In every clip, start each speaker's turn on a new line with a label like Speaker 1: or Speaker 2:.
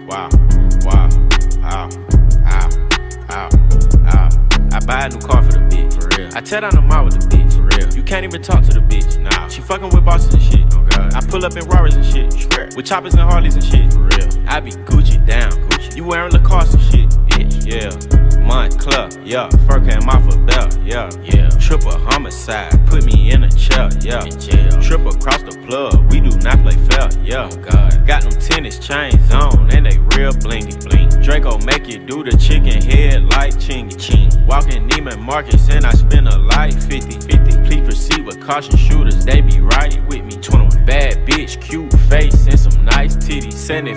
Speaker 1: wow, wow, ow, ow, ow, ow. I buy a new car for the bitch, for real. I tear down the mall with the bitch, for real. You can't even talk to the bitch, nah. She fucking with bosses and shit, oh god. I pull up in Rarers and shit, swear. With choppers and Harleys and shit, for real. I be Gucci down, Gucci. You wearing Lacoste and shit, bitch, yeah. Montclair, yeah. Fur came off a belt, yeah, yeah. Triple homicide, put me in a chair, yeah. Triple across the plug, we do not play fair, yeah. Oh god. Got them tennis chains on, and they real blingy, bling. Draco make you do the chicken head like chingy, ching. Walking Neiman Marcus and I spend a light 50. Please proceed with caution, shooters, they be right with me. 21. Bad bitch, cute face and some nice titties.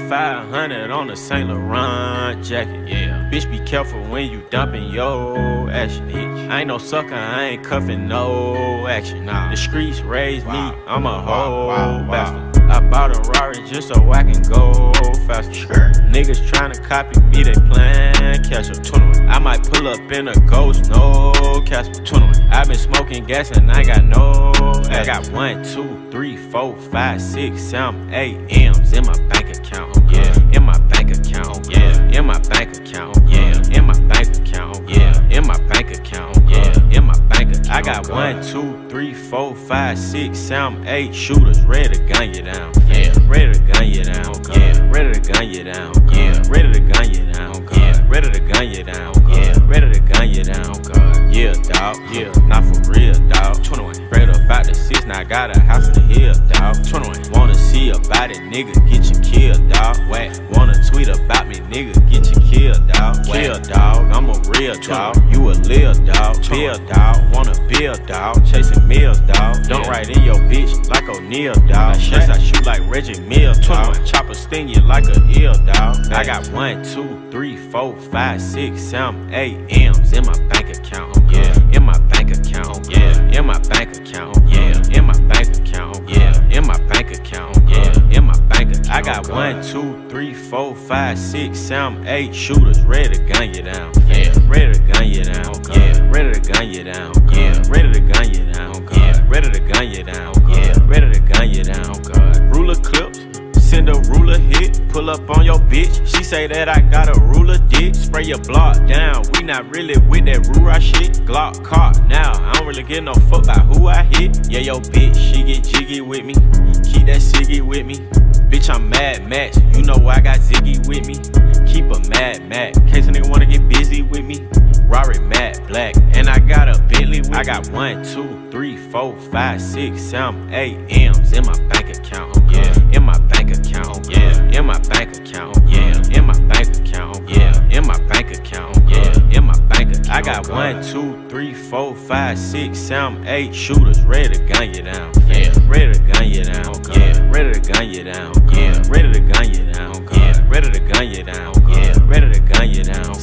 Speaker 1: 7500 on a Saint Laurent jacket, yeah. Bitch, be careful when you dumping your action, bitch. I ain't no sucker, I ain't cuffing no action. Nah. The streets raised me, I'm a whole bastard. I bought a Rari just so I can go faster. Sure. Niggas tryna copy me, they playin' catch up. 21. I might pull up in a ghost, no Casper. 21. I been smoking gas and I got no I got 1, 2, 3, 4, 5, 6, 7, 8 M's in my bank account. Yeah, in my bank account. Yeah, in my bank account. Yeah, in my bank account. Yeah, in my bank account. Yeah, in my bank account. I got 1, 2, 3, 4, 5, 6, 7, 8 shooters ready to gun you down. Yeah, ready to gun you down. Yeah, ready to gun you down. Yeah, ready to gun you down. Yeah, ready to gun you down. Yeah, ready to gun you down. Yeah, dawg. Yeah, not for real, dawg. 21. Straight up out the 6, now I got a house in the hill, dawg. 21. Wanna see about it, nigga, get you killed, dawg. Whack. Wanna tweet about me, nigga, get you killed, dawg. Kill, dawg. I'm a real dawg. You a lil dawg. Bill, dawg. Wanna build, dawg. Chasing meals, dawg. Don't write in your bitch like O'Neal, dawg. Yes, I shoot like Reggie Mills, dawg. Chopper sting you like a eel, dawg. I got 1, 2, 3, 4, 5, 6, 7, 8 M's in my bank account. Yeah, in my bank account. Yeah, in my bank account. Yeah, in my bank account. Yeah, in my bank account. Yeah, in my bank account. I got 1, 2, 3, 4, 5, 6, 7, 8 shooters ready to gun you down. Yeah, ready to gun you down. Yeah, ready to gun you down. Yeah, ready to gun you down. Yeah, ready to gun you down. Yeah, ready to gun you down. Ruler clips. Send a ruler hit, pull up on your bitch. She say that I got a ruler dick. Spray your block down, we not really with that Rura shit. Glock caught now, I don't really give no fuck about who I hit. Yeah, yo bitch, she get jiggy with me. Keep that ciggy with me. Bitch, I'm Mad Max, you know I got Ziggy with me. Keep a Mad Max, in case a nigga wanna get busy with me. Rari matte black, and I got a Bentley with I got 1, 2, 3, 4, 5, 6, 7, 8 M's in my bank account. Yeah, in my bank account. Yeah, in my bank account. Yeah, in my bank account. Yeah, in my bank account. Yeah, in my bank account. I got 1, 2, 3, 4, 5, 6, 7, 8 shooters ready to gun you down. Yeah, ready to gun you down. Yeah, ready to gun you down. Yeah, ready to gun you down. Yeah, ready to gun you down. Yeah, ready to gun you down.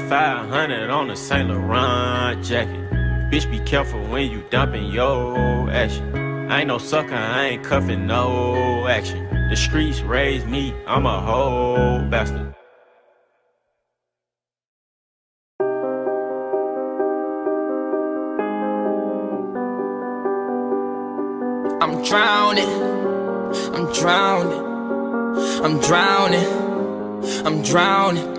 Speaker 1: 7500 on a Saint Laurent jacket. Bitch, be careful when you dumping your action. I ain't no sucker, I ain't cuffing no action. The streets raised me, I'm a whole bastard.
Speaker 2: I'm drowning, I'm drowning, I'm drowning, I'm drowning.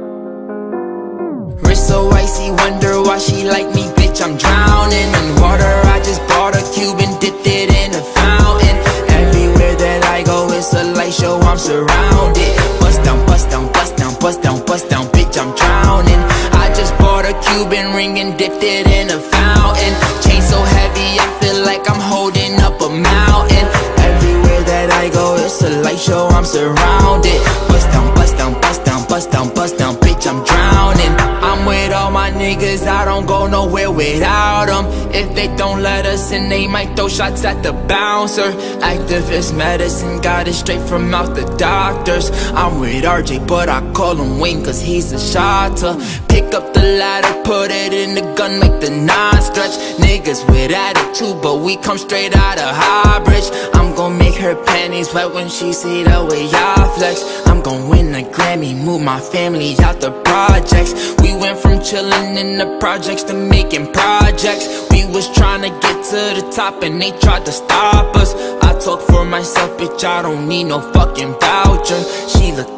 Speaker 2: Wrist so icy, wonder why she like me, bitch, I'm drowning in water. I just bought a cube and dipped it in a fountain. Everywhere that I go, it's a light show, I'm surrounded. Bust down, bust down, bust down, bust down, bust down, bitch, I'm drowning. I just bought a Cuban ring and dipped it in a fountain. Chain so heavy, I feel like I'm holding up a mountain. Everywhere that I go, it's a light show, I'm surrounded. Bust down, bust down, bust down, bust down, bust down, bitch, I'm drowning. I'm with all my niggas, I don't go nowhere without them. If they don't let us in, they might throw shots at the bouncer. Activist medicine, got it straight from out the doctors. I'm with RJ, but I call him Wayne cause he's a shotter. Pick up the ladder, put it in the gun, make the nine stretch. Niggas with attitude, but we come straight out of Highbridge. I'm gon' make her panties wet when she see the way I flex. I'm gon' win a Grammy, move my family out the projects. We went from chillin' in the projects to making projects. We was tryna get to the top and they tried to stop us. I talk for myself, bitch, I don't need no fucking voucher. She looked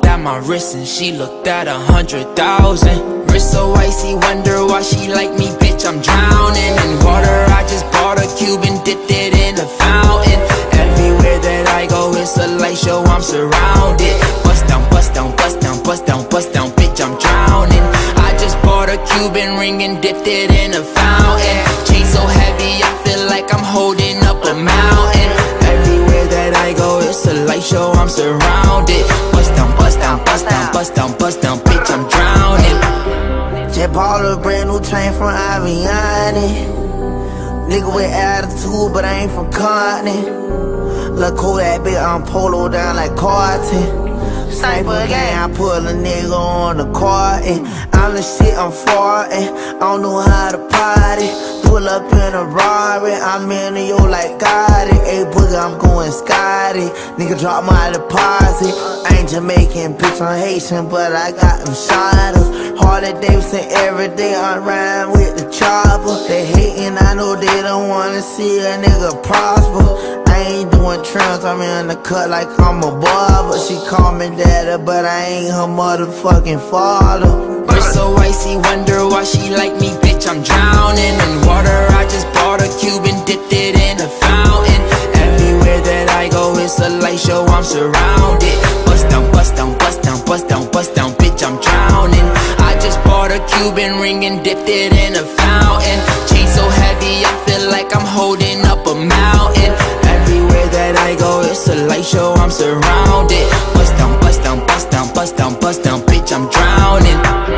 Speaker 2: at my wrist and she looked at 100,000. Wrist so icy, wonder why she like me, bitch, I'm drowning in water. I just bought a cube and dipped it in a fountain. Everywhere that I go, it's a light show, I'm surrounded. Bust down, bust down, bust down, bust down, bust down, bitch, I'm drowning. I just bought a Cuban ring and dipped it in a fountain. Chain so heavy, I feel like I'm holding up a mountain. Everywhere that I go, it's a light show, I'm surrounded. Bust down, bust down, bust down, bust down, bust down, bitch, I'm drowning.
Speaker 3: Just bought a brand new chain from Aviani. Nigga with attitude, but I ain't from Compton. Look cool that bitch, I'm polo down like Carton. Sniper gang, I put a nigga on the carton. I'm the shit, I'm farting. I don't know how to party. Pull up in a Rari, I'm in the yo like Gotti. Hey boogie, I'm going Scotty. Nigga drop my deposit. I ain't Jamaican, bitch, I'm Haitian, but I got them shotters. Harley Davidson every day, I ride with the chopper. They hating, I know they don't wanna see a nigga prosper. I ain't doing trims, I'm in the cut like I'm a barber. She call me daddy, but I ain't her motherfucking father.
Speaker 2: Wrist so icy, wonder why she like me, bitch, I'm drowning in water. I just bought a cube and dipped it in a fountain. Everywhere that I go, it's a light show, I'm surrounded. Bust down, bust down, bust down, bust down, bust down, bitch, I'm drowning. I just bought a Cuban ring and dipped it in a fountain. Chain so heavy, I feel like I'm holding up a mountain. Everywhere that I go, it's a light show, I'm surrounded. Bust down, bust down, bust down, bust down, bust down, bitch, I'm drowning.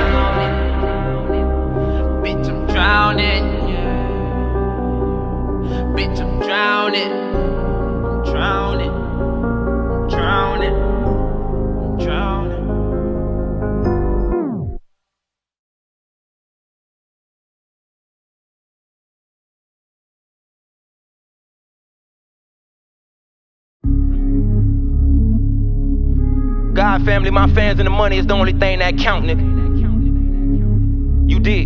Speaker 2: Bitch, I'm drowning. Bitch, I'm drowning. I'm drowning. I'm drowning. I'm drowning.
Speaker 4: God, family, my fans, and the money is the only thing that count, nigga. You did.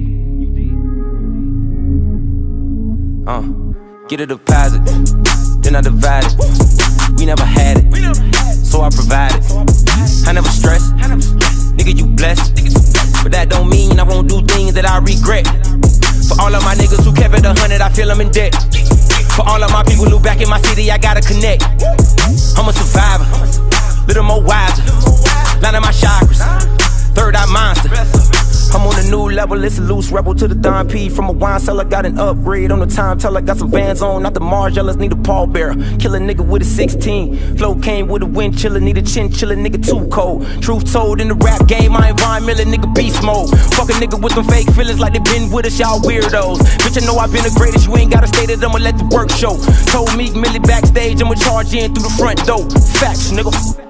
Speaker 4: Get a deposit, then I divide it. We never had it, so I provide it. I never stress, nigga, you blessed. But that don't mean I won't do things that I regret. For all of my niggas who kept it 100, I feel I'm in debt. For all of my people who back in my city, I gotta connect. I'm a survivor, little more wiser. Line of my chakras, third eye monster. I'm on a new level, it's a loose rebel to the Don P. From a wine cellar, got an upgrade on the time teller. Got some Vans on, not the Margielas, need a pallbearer. Kill a nigga with a 16. Flow came with a wind chiller, need a chinchilla, nigga too cold. Truth told, in the rap game, I ain't Von Miller, nigga beast mode. Fuck a nigga with them fake feelings like they been with us, y'all weirdos. Bitch, I know I been the greatest, you ain't gotta state it, I'ma let the work show. Told Meek Millie backstage, I'ma charge in through the front door. Facts, nigga.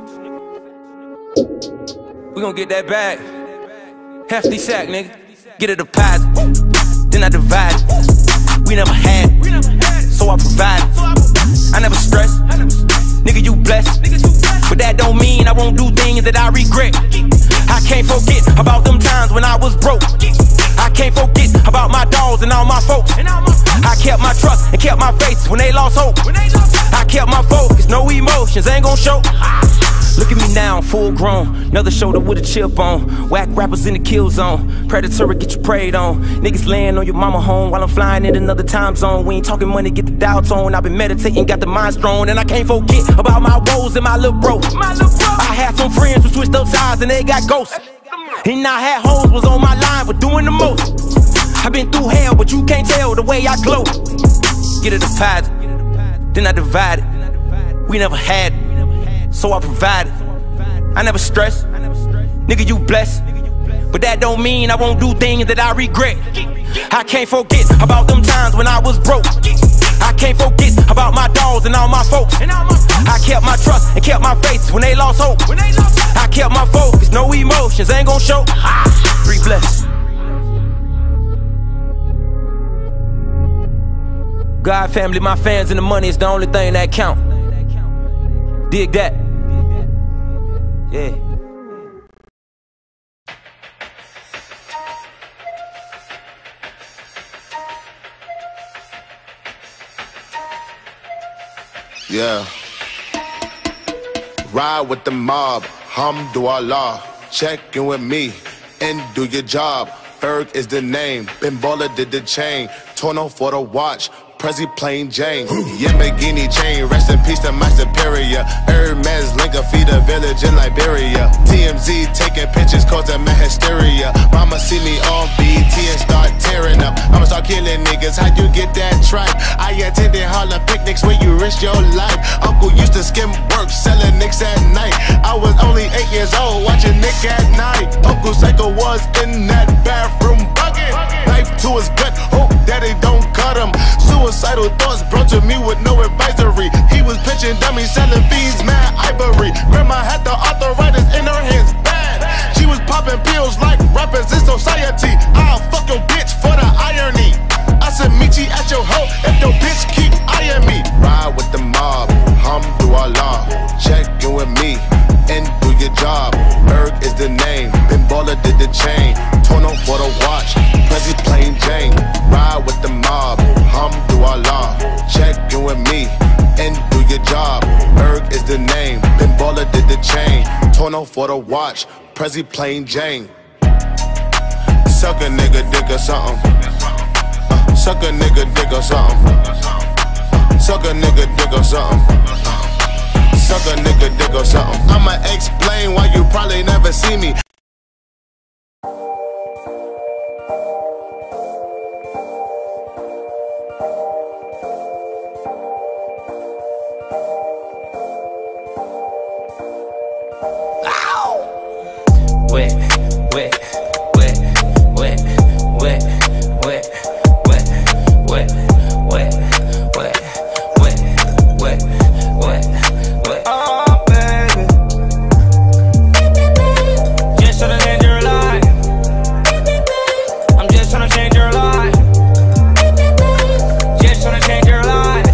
Speaker 4: We gon' get that bag. Hefty sack, nigga. Get a deposit, then I divide it. We never had it, so I provide it. I never stress, nigga, you blessed. But that don't mean I won't do things that I regret. I can't forget about them times when I was broke. I can't forget about my dogs and all my folks. I kept my trust and kept my faith when they lost hope. I kept my focus, no emotions, ain't gon' show. Look at me now, full grown, another shoulder with a chip on. Whack rappers in the kill zone, predatory get you preyed on. Niggas laying on your mama home while I'm flying in another time zone. We ain't talking money, get the dial tone. I've been meditating, got the mind strong. And I can't forget about my woes and my little bro. I had some friends who switched up sides and they got ghosts. And I had hoes was on my line, but doing the most. I've been through hell, but you can't tell the way I glow. Get a deposit, then I divide it. We never had it, so I provide it. I never stress, nigga, you blessed. But that don't mean I won't do things that I regret. I can't forget about them times when I was broke. I can't forget about my dogs and all my folks. I kept my trust and kept my faith when they lost hope. I kept my focus, no emotions, ain't gon' show. Free blessed. God, family, my fans, and the money is the only thing that count. Dig that. Yeah.
Speaker 5: Yeah. Ride with the mob, Alhamdulillah, check in with me and do your job. Ferg is the name, Ben Baller did the chain, Torno for the watch, Prezi plain Jane, Yamagini chain, rest in peace to my superior. Hermes Linka feed a village in Liberia. TMZ taking pictures causing my hysteria. Mama see me on BT and start tearing up. I'ma start killing niggas, how you get that tripe? I attended Harlem picnics where you risk your life. Uncle used to skim work, selling nicks at night. I was only 8 years old, watching Nick at night. Uncle Psycho was in that bathroom bucket. Knife to his gut, hope daddy don't cut him. Suicidal thoughts brought to me with no advisory. He was pitching dummies, selling fiends, mad ivory. Grandma had the arthritis in her hands, bad. She was popping pills like rappers in society. I'll fuck your bitch for the irony. I said meet you at your hoe if your bitch keep eyeing me. Ride with the mob, Alhamdulillah, check in with me and do your job. Berg is the name, Ben Baller did the chain, Torno for the watch, Prezi plain Jane. Ride with the mob, Alhamdulillah, check in with me and do your job. Berg is the name, Ben Baller did the chain, Torno for the watch, Prezi plain Jane. Suck a nigga dick or something. Suck a nigga dick or something. Suck a nigga dick or something. Suck a nigga dick or something. I'ma explain why you probably never see me.
Speaker 2: Wet, wet, wet, wet, wet, wet, wet, wet, wet, wet, wet, wet, wet, wet. Oh, baby, just tryna change your life. I'm just tryna change your life. Just tryna change your life.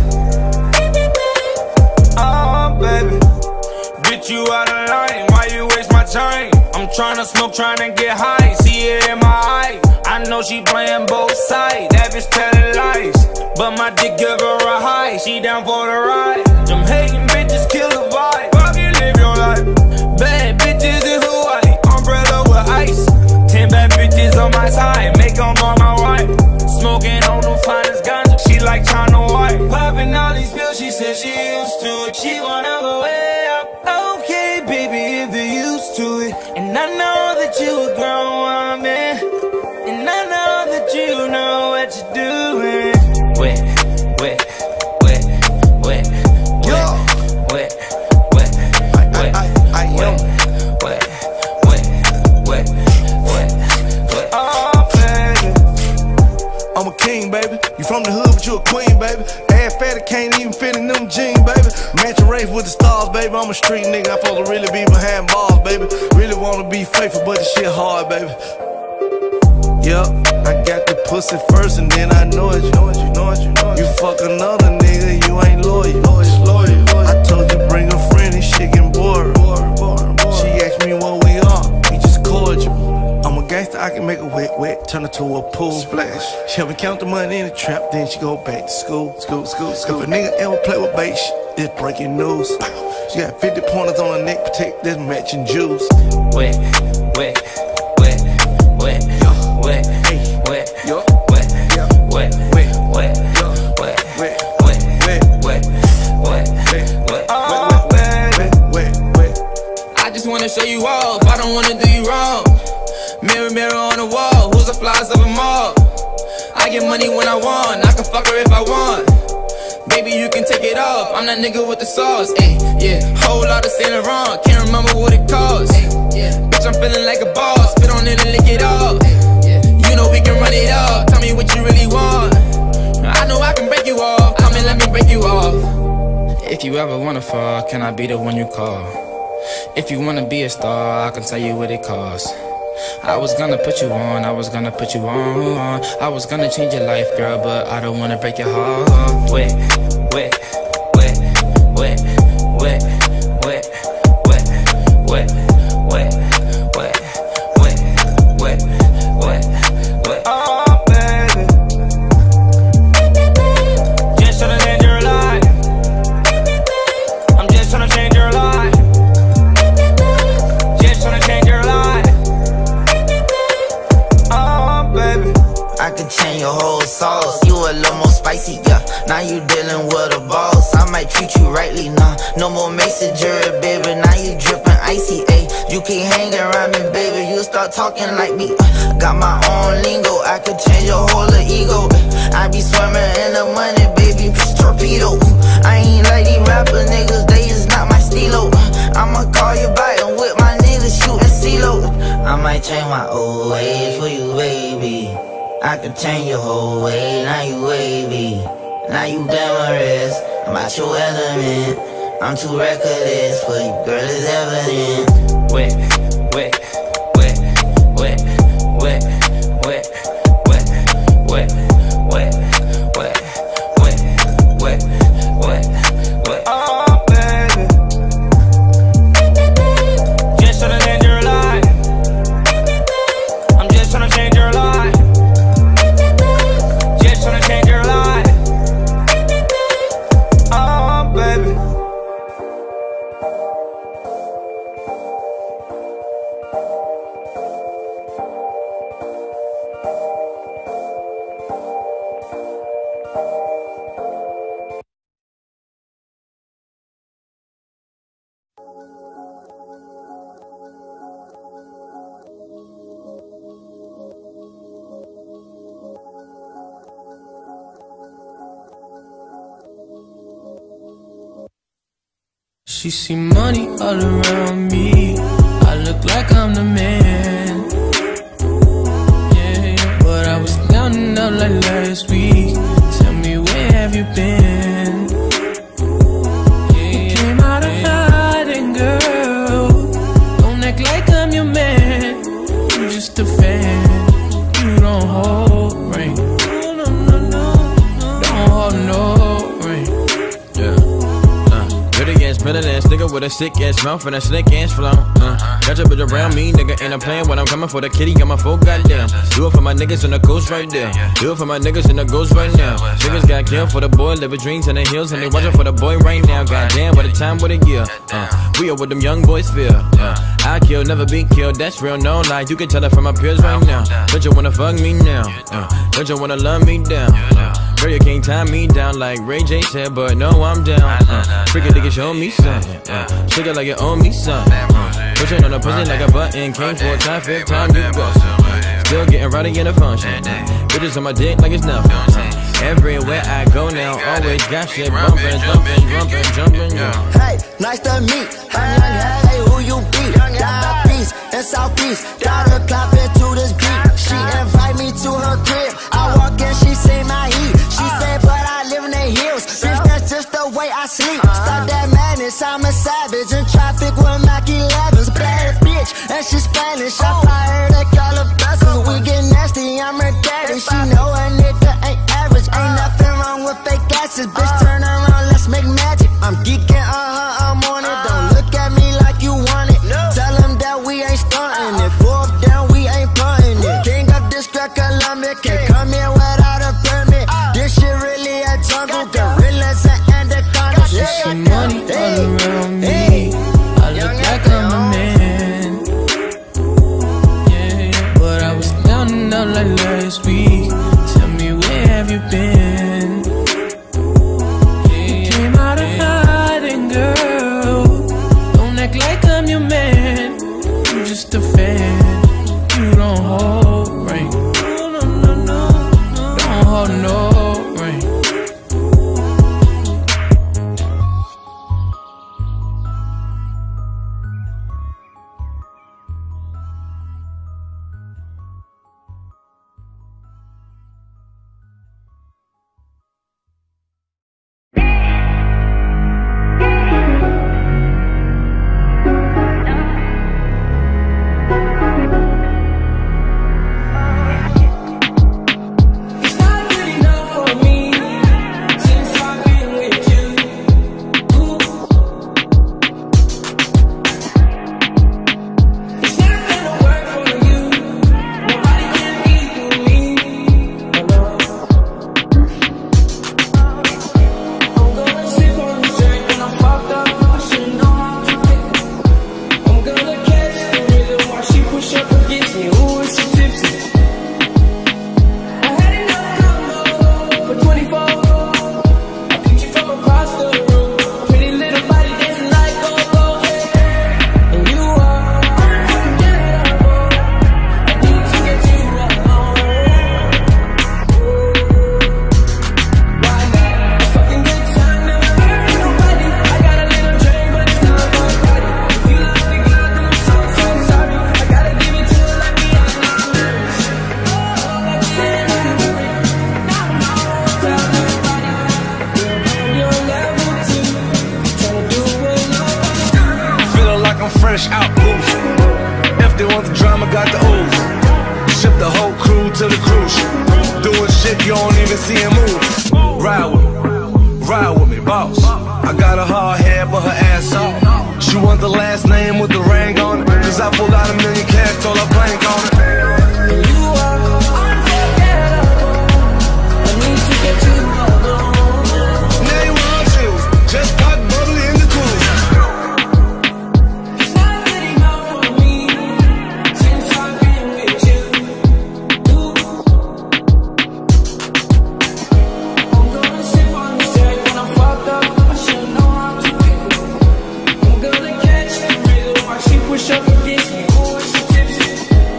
Speaker 2: Oh, baby, get you out of line. Why you waste my time? I'm tryna smoke, tryna get high, see it in my eye. I know she playing both sides, that bitch telling lies. But my dick give her a high, she down for the ride. Them hating bitches kill the vibe, fucking live your life. Bad bitches in Hawaii, umbrella with ice. 10 bad bitches on my side, make them all my wife. Smoking on the finest ganja, she like China White. Popping all these pills, she said she used to it, she wanna go way up. Okay, baby, if you're used to it. And I know that you a grown woman, and I know that you know what you're doing. Wet, wet, wet, wet, wet, wet, wet, wet, wet, wet, wet, wet, wet. Oh, baby,
Speaker 6: I'm a king, baby. You from the hood, but you a queen, baby. Ass fatty can't even fit in them jeans, baby. Match a race with the stars, baby. I'm a street nigga. I'm supposed to really be behind bars, baby. Really wanna be faithful, but this shit hard, baby. Yup, I got the pussy first, and then I know it. You fuck another nigga, you ain't loyal. I told you bring a friend, and shit getting bored. She asked me what we are, we just cordial. I'm a gangster, I can make a wet, wet, turn it to a pool splash. She help me count the money in the trap, then she go back to school. If a nigga ever play with bait, it's breaking news. She got 50 pointers on her neck, protect this matching juice.
Speaker 2: Wet, wet, wet, wet, wet, wet, wet, wet, wet, wet. Oh, baby, I just wanna show you off, I don't wanna do you wrong. Mirror, mirror on the wall, who's the flies of them all? I get money when I want, I can fuck her if I want. Baby, you can take it off, I'm that nigga with the sauce, ayy, yeah. Whole lot of Saint Laurent, can't remember what it costs, yeah. Bitch, I'm feeling like a boss, spit on it and lick it off, yeah. You know we can run it up, tell me what you really want. I know I can break you off, come and let me break you off. If you ever wanna fall, can I be the one you call? If you wanna be a star, I can tell you what it costs. I was gonna put you on, I was gonna put you on. I was gonna change your life, girl, but I don't wanna break your heart. Wet, wet, wet, wet, wet, wet, wet, wet, wet, wet, wet, wet, wet, wet. Oh, baby, just tryna change your life. I'm just tryna change your life.
Speaker 3: yeah. Now you dealing with a boss, I might treat you rightly, nah. No more Mason Jury, baby, now you drippin' icy, ayy. You keep hanging around me, baby, you start talking like me. Got my own lingo, I could change your whole ego. I be swimming in the money, baby, torpedo. I ain't like these rapper niggas, they is not my stilo. I'ma call you back and with my niggas shootin' CeeLo. I might change my old ways for you, baby. I could change your whole way, now you wavy. Now you glamorous, I'm out your element. I'm too reckless for you, girl, it's evident.
Speaker 4: Wet, wet, wet, wet, wet, wet, wet, wet, wet, wet, wet, wet, wet, wet. Oh, baby, just tryna change your life. I'm just tryna change your life. Just tryna change your life. Oh, baby.
Speaker 7: She see money all around me, I look like I'm the man. Yeah, but I was down and out like last week. Tell me, where have you been? You came out of hiding, girl. Don't act like I'm your man. I'm just a fan. You don't hold ring. No, no, no, don't hold no ring.
Speaker 1: Yeah. Better than nigga with a sick ass mouth and a slick ass flow. Got your bitch around me, nigga, and I'm playing when I'm coming for the kitty. Got my full goddamn. Do it for my niggas in the ghost right there. Do it for my niggas in the ghost right now. Niggas got killed for the boy, living dreams in the hills, and they watching for the boy right now. Goddamn, what a time, what a year. We are what them young boys feel. I kill, never be killed, that's real, no lie. You can tell it from my peers right now. Don't you wanna fuck me now? Don't you wanna love me down? Girl, you can't tie me down like Ray J said, but no, I'm down. Freaking nigga, show me something. Shake it like you owe me something. Pushing on the pussy like a button. Came for a time, fifth time you go. Still getting rowdy in the function. Bitches on my dick like it's nothing. Everywhere I go now, always got shit bumping, jumping, jumping, jumping, yeah.
Speaker 3: Hey, nice to meet. I'm young, hey, who you be? Down East and Southeast. Got her clapping to this beat. She invite me to her crib. I walk in, she say my heat. She say, but I live in the hills. Bitch, that's just the way I sleep. Stop that madness, I'm a savage. In traffic with Mac 11s. Bad bitch, and she Spanish. I fly her to Calabasas. We get nasty, I'm her daddy. She know a nigga ain't average. Ain't nothing wrong with fake asses. Bitch, turn around, let's make magic. I'm geeking on her, I'm on it. Don't look at me like you want it. Tell them that we ain't stunting it. Fourth down, we ain't punting it. King of District Columbia, can't come here without a permit. This shit really a jungle. Gorillas and anacondas.
Speaker 7: She see money all around me, I look like I'm a man. Yeah, but I was down and out like last week. Tell me, where have you been? You came out of hiding, girl. Don't act like I'm your man. I'm just a fan. You don't hold ring. No, no, no, no, don't hold no ring.
Speaker 6: fresh out boost. If they want the drama, got the ooze. Ship the whole crew to the cruise. Doing shit you don't even see him move. Ride with me, boss. I got a hard head, but her ass off. She want the last name with the ring on it. Cause I pulled out $1 million cash, told her blank on it.
Speaker 7: And you are unforgettable. I need to get you alone.
Speaker 6: Now you want to just pop bubbly in the cool.
Speaker 7: It's not good enough for me since I've been with you. I'm gonna sip on this tag when I'm fucked up. I should know how to pick up. I'm gonna catch the rhythm while she push up against me. Oh, she tipsy.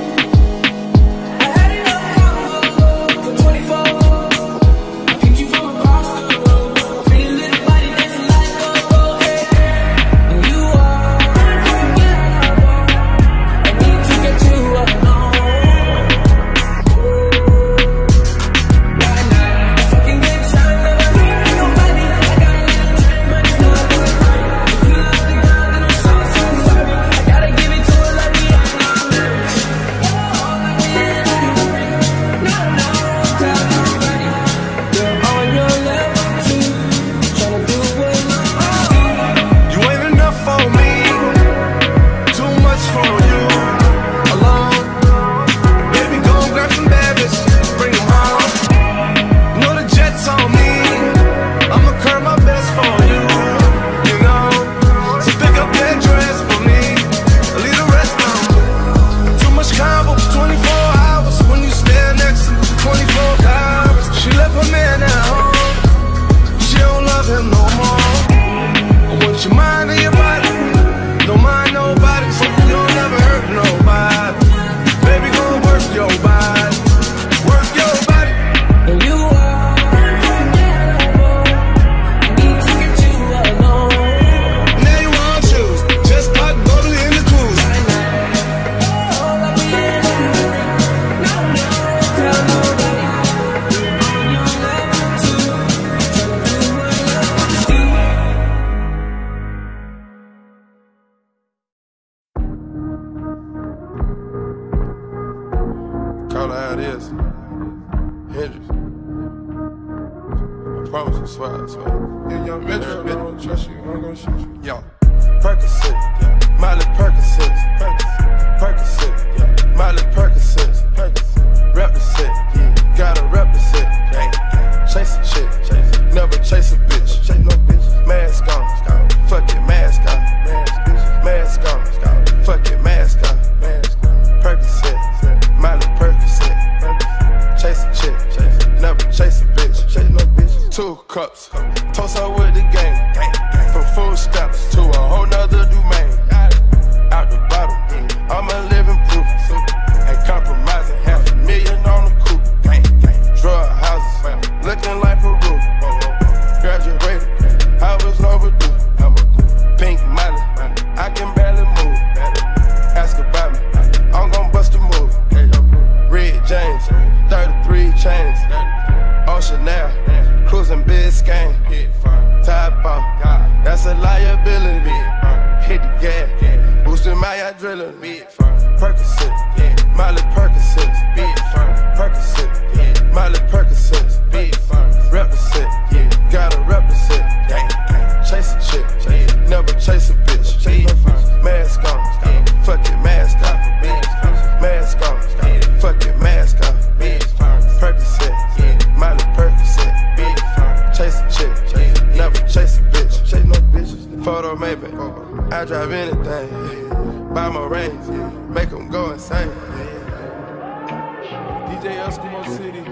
Speaker 7: I had enough combo for 24. I picked you from across the road. Pretty little body dancing like a go. Hey, and you are unforgettable. I need to get you alone. Right now, if I can get time, never need nobody. I got a little time, but it's not good. If you love the girl, then I'm so sorry. I gotta give it to her like Rihanna. Tell nobody. You're on your level too. Tryna do what
Speaker 6: You ain't enough for me, too much for you. Alone, baby, go and grab some babies, bring them home. You know the jet's on me, I'ma curb my best for you. You know, so pick up that dress for me, leave the rest on. Too much combo, 24 hours when you stand next to me, 24 hours. She left her man at home, she don't love him no more. I want your mind and your body. Don't mind nobody, so you don't never hurt nobody. Baby, go work your body. Work your body.
Speaker 7: and you are unforgettable. I need to get you alone.
Speaker 6: Now you want to choose. Just pop bubbly in the cruise.
Speaker 7: All I'll be in a hurry. No, tell nobody. On your level too. Tryna do what love do.
Speaker 5: Call it how it is. Hendrix. I promise you, swear, I swear. Yeah, young bitch, I don't trust you. I'm gonna shoot you. Yo, Percocet, Miley Percocet, Percocet, Miley Percocet, rep the set, gotta rep the set. Chase a chick, never chase a bitch. Mask on, fuck it, mask on. Mask on, fuck it, mask on. Percocet, Miley Percocet, chase a chick, never chase a bitch. 2 cups, toast her with the game. From food stamps to a whole nother domain. Out the bottle, I'm a living proof. Ain't compromising, $500,000 on the coupe. Drug houses, looking like Peru. Graduated, I was overdue. Pink Miley, I can barely move. Ask about me, I'm gon' bust a move. Red James, 33 chains. Ocean Air, cruising Biscayne. Top off, that's a liability. Hit the gas, boosting my adrenaline. Percocet, Miley Percocet, Percocet, Miley Percocet, represent, gotta represent. Chase a chick, never chase a bitch. Mask on, fuck it, mask on. Mask on, fuck it, mask on. Percocet, Miley Percocet, chase a chick, never chase a bitch. Chase no bitches. Photo maybe, I drive anything. Buy my range, make them go insane. DJ Eskimo City.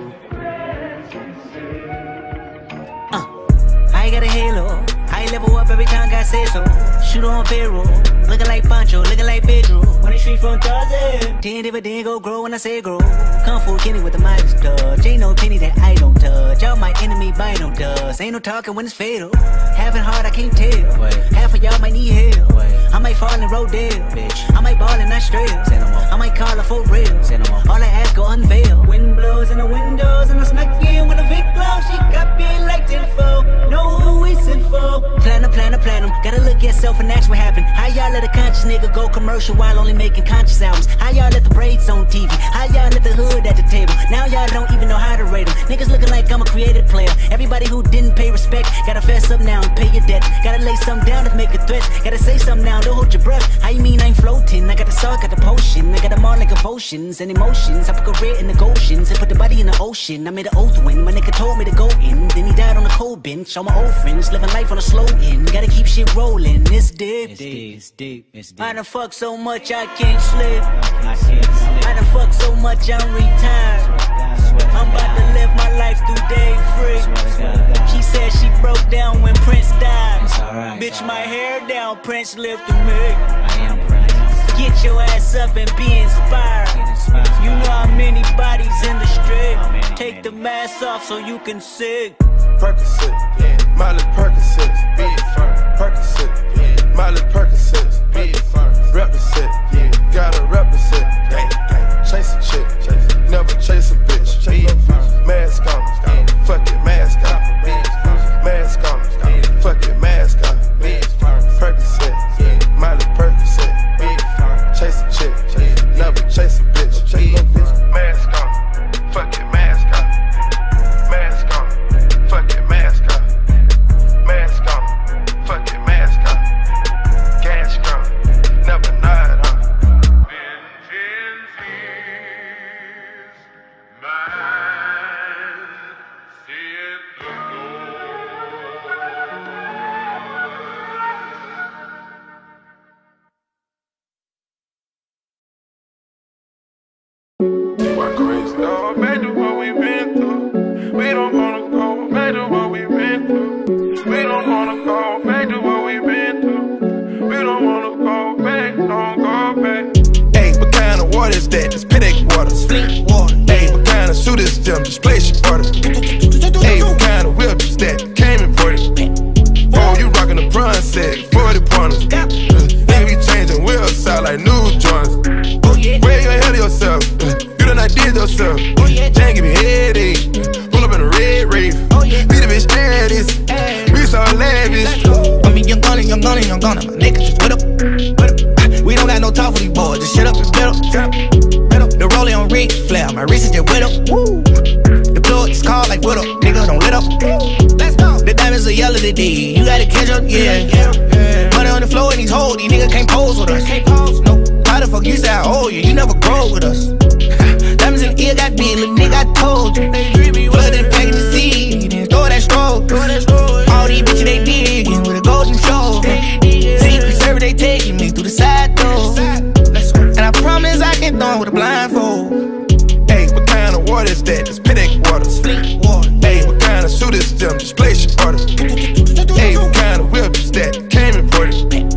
Speaker 8: I got a halo. I level up every time God says so. Shoot on payroll. Looking like Pancho, looking like Pedro. When the street from Tarzan. 10 dividend go grow when I say grow. Kung Fu Kenny with the Midas touch. Ain't no penny that I don't touch. All my enemy bite no dust. Ain't no talking when it's fatal. Having hard, I can't tell. Wait. Half of y'all might need help. Wait. I might fall in Rodale. Bitch. I might ball in Australia. I might call her for real. All I ask go unveil. Wind blows in the windows and I snuck in with a big glow. She got me like 10-4. Know who we sent for. Platinum, Gotta look at self and ask what happened. How y'all let a conscious nigga go commercial while only making conscious albums? How y'all let the braids on TV? How y'all let the hood at the table? Now y'all don't even know how to rate them. Niggas looking like I'm a creative player. Everybody who didn't pay respect, gotta fess up now and pay your debts. Gotta lay something down to make a threat. Gotta say something now, don't hold your breath. How you mean I ain't floating? I got the salt, got the potion. I got them all like emotions and emotions. I put career in the Goshen's and put the body in the ocean. I made an oath when my nigga told me to go in. Then he died on the cold bench. All my old friends living life on a slow end. Gotta keep shit rolling. It's deep. I done fuck so much I can't sleep. I done fuck so much I'm retired. I'm about to live my life through day free. She said she broke down when Prince died. Bitch, my hair down, Prince lifted me. Get your ass up and be inspired. You know how many bodies in the street. Take the mask off so you can see.
Speaker 6: Percocet, Miley Percocet, Percocet, Miley Percocet, represent, gotta represent. Chase a chick, never chase a bitch. Mask on, fuck it, mask on. Mask on, fuck it, mask on. Percocet, Miley Percocet, chase a chick, never chase a bitch. Mask on, fuck it, mask on. Mask on, fuck it, mask on. Mask on, fuck it, mask on. Gas gun, never nod on. Why crazy? Go back to what we've been through. We don't wanna go back to what we've been through. We don't wanna go back to what we've been through. We don't wanna go back, don't go back. Hey, what kind of water is that? It's Pedic water. Fleet water. Hey, what kind of suit is them? Display shit water. Hey, what kind of whip is that? Came imported. Oh, you rockin' the bronze set, 40 pointers. Nigga be changing wheels out like new joints. Where you ahead of yourself? You done did yourself. Jane give me headache. Pull up in a red rave. Be the bitch addies. We so lavish.
Speaker 9: I mean, you're gonna. My niggas just with up. We don't got no talk for these boys. Just shut up and bet up. The rolling on Ric Flair. My wrist is just wet up. The plug is called like what up. Nigga don't lit up. Let's go. The diamonds are yellow today. You gotta catch up, yeah. Money on the floor in these hoes. These niggas can't pose with us. No. How the fuck you say I owe you? You never grow with us. Diamonds in the ear got big, little nigga, I told you. Blood and packing the seed, and throw that stroke. All these bitches, they digging with a golden show. Secret service, they taking me through the side door. And I promise I can throw with a blindfold.
Speaker 6: Hey, what kind of water is that? It's Pedic water. Hey, what kind of suit is them? Display shit water. Hey, what kind of whip is that? Came imported.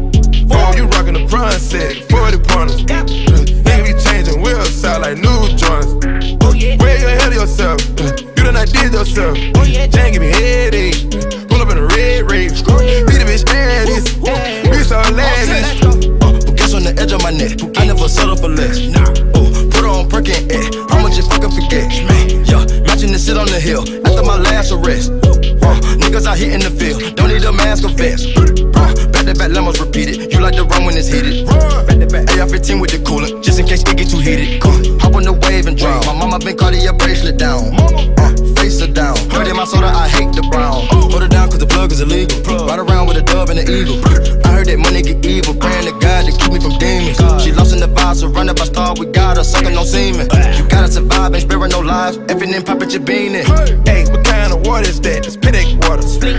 Speaker 6: Oh, you rockin' the bronze set, 40 pointers. Nigga be changing wheels out like new joints. Where you ahead of yourself? You done did yourself. Jane give me headache. Pull up in a red rave. Be the bitch addies. We so lavish.
Speaker 9: Guess on the edge of my neck. I never settle for less. Put her on Perkin and how much you fucking forget? Yeah, matching the shit on the hill after my last arrest. Niggas out here in the field, don't need a mask or vest. Back to back lemons repeated. You like to run when it's heated. Back to back AR-15 with the coolant, just in case it get too heated. Hop on the wave and drown. My mama been Cartier bracelet down. Face her down. Heard in my soda, I hate the brown. Hold her down cause the plug is illegal. Ride around with a dove and an eagle. I heard that money get evil. Praying to God to keep me from demons. She lost in the vibe, surrounded by stars. We got her, sucking no semen. You gotta survive, ain't sparing no lives. Everything pop at your bean in.
Speaker 6: Hey, what kind of water is that? It's Pedic water.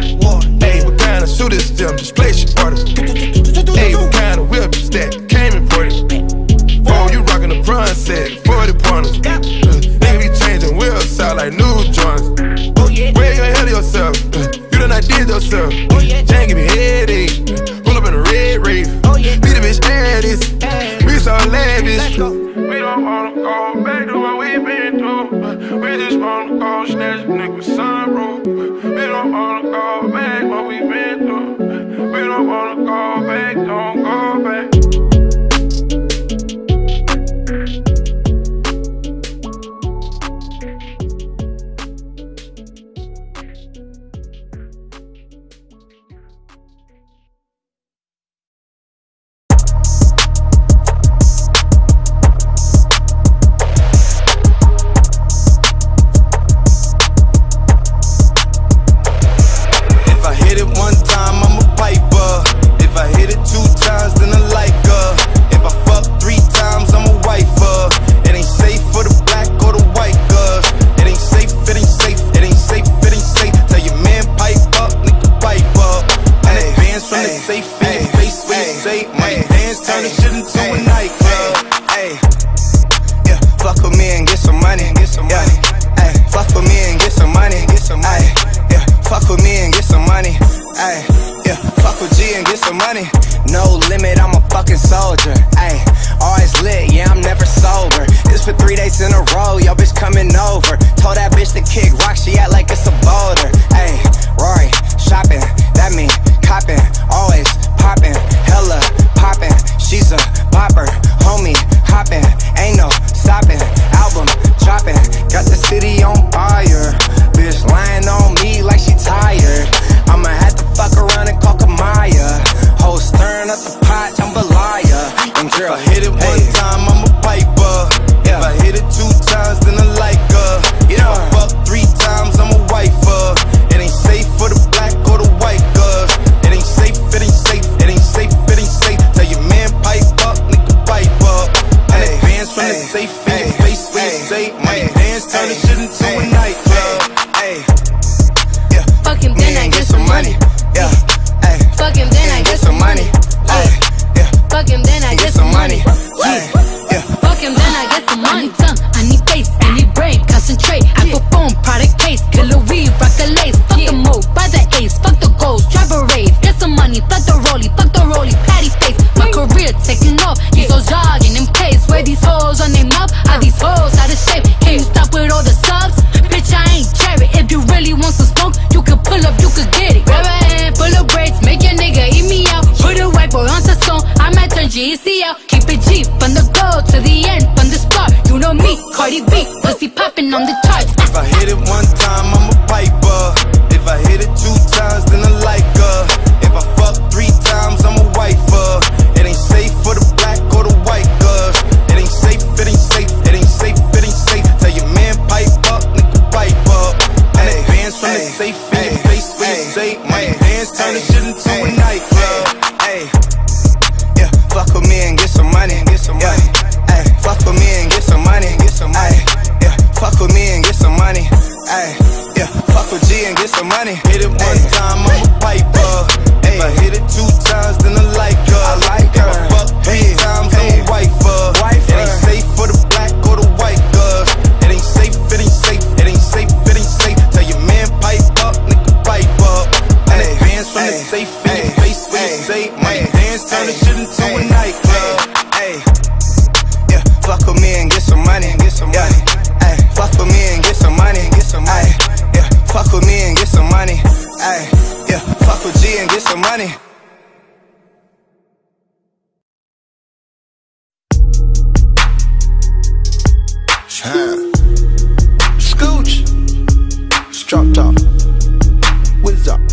Speaker 6: Hey, what kind of suit is them? Display shit water. Hey, what kind of whip is that? Came imported. Oh, you rockin' the bronze set, 40 pointers. Nigga be changing wheels out like new joints. Where you ahead of yourself? You done did yourself. Jane give me headache. Pull up in a red rave. Be the bitch addies. We so lavish. We don't wanna go back to what we been through. We just wanna go snatch a nigga with sunroof. We don't wanna go back what we been through. We don't wanna go back, don't go back.
Speaker 10: some money. No limit, I'm a fucking soldier. Ayy, always lit, yeah, I'm never sober. This for 3 days in a row, yo bitch coming over. Told that bitch to kick rock, she act like it's a boulder. Ayy, Rory, shopping, that mean copping. Always popping, hella popping. She's a bopper, homie, hopping. Ain't no stopping, album dropping. Got the city on fire. Bitch lying on me like she tired. I'ma have to fuck around and call Kamaya. Ho stirring up the pot, jambalaya. And girl,
Speaker 6: if I hit it one time, I'm a piper. If I hit it 2 times, then I like her. If I fuck 3 times, I'm a wifer. It ain't safe for the black or the white girl. It ain't safe, it ain't safe, it ain't safe, it ain't safe. Tell your man pipe up, nigga pipe up. And advance from the safe in your face when you say money dance, turn the shit into a nightclub.
Speaker 11: Fuck him, then I get some money.
Speaker 6: Yeah,
Speaker 11: fuck him, then I get some money. Fuck him, then I get some money. Fuck him, then I get some money.
Speaker 12: I need tongue, I need face, I need brain, concentrate. I perform product case, killer weed, rock the lace. Fuck the mode, buy the ace, fuck the goals, drive a rave. Get some money, fuck the rollie, patty face. My career taking off, these hoes jogging in place. Where these hoes on their mouth, are these hoes out of shape? Can you stop with all the subs? Bitch, I ain't cherry. If you really want some smoke, you can pull up, you can get it. Grab a hand full of braids, make your nigga eat me out. Put a white boy on the song, I might turn GEC out. Keep it G, from the go to the end, from the start. You know me, Cardi B, pussy popping on the charts.
Speaker 6: If I hit it 1 time, I'm a piper. If I hit it 2 times, then I like her. If I fuck 3 times, I'm a wifer. It ain't safe for the black or the white girls. It ain't safe, it ain't safe, it ain't safe, it ain't safe. Tell your man pipe up, nigga pipe up. And advance from the safe in your face when you say money dance, turn the shit into a nightclub.
Speaker 10: yeah, fuck with me and get some money. Fuck with me and get some money. Yeah, fuck with me and get some money. Yeah, fuck with G and get some money.
Speaker 6: Hit it 1 time, I'm a piper. If I hit it 2 times, then I like her. If I fuck 3 times, I'm a wifer. It ain't safe for the black or the white girls. It ain't safe, it ain't safe, it ain't safe, it ain't safe. Tell your man pipe up, nigga pipe up. And advance from the safe in your face when you say money dance, turn the shit into a nightclub.
Speaker 10: Yeah, fuck with me and get some money. Yeah, fuck with me and get some money. Yeah, fuck with me and get some money. Yeah, fuck with G and get some money.
Speaker 6: Scooch, drop top, what's up?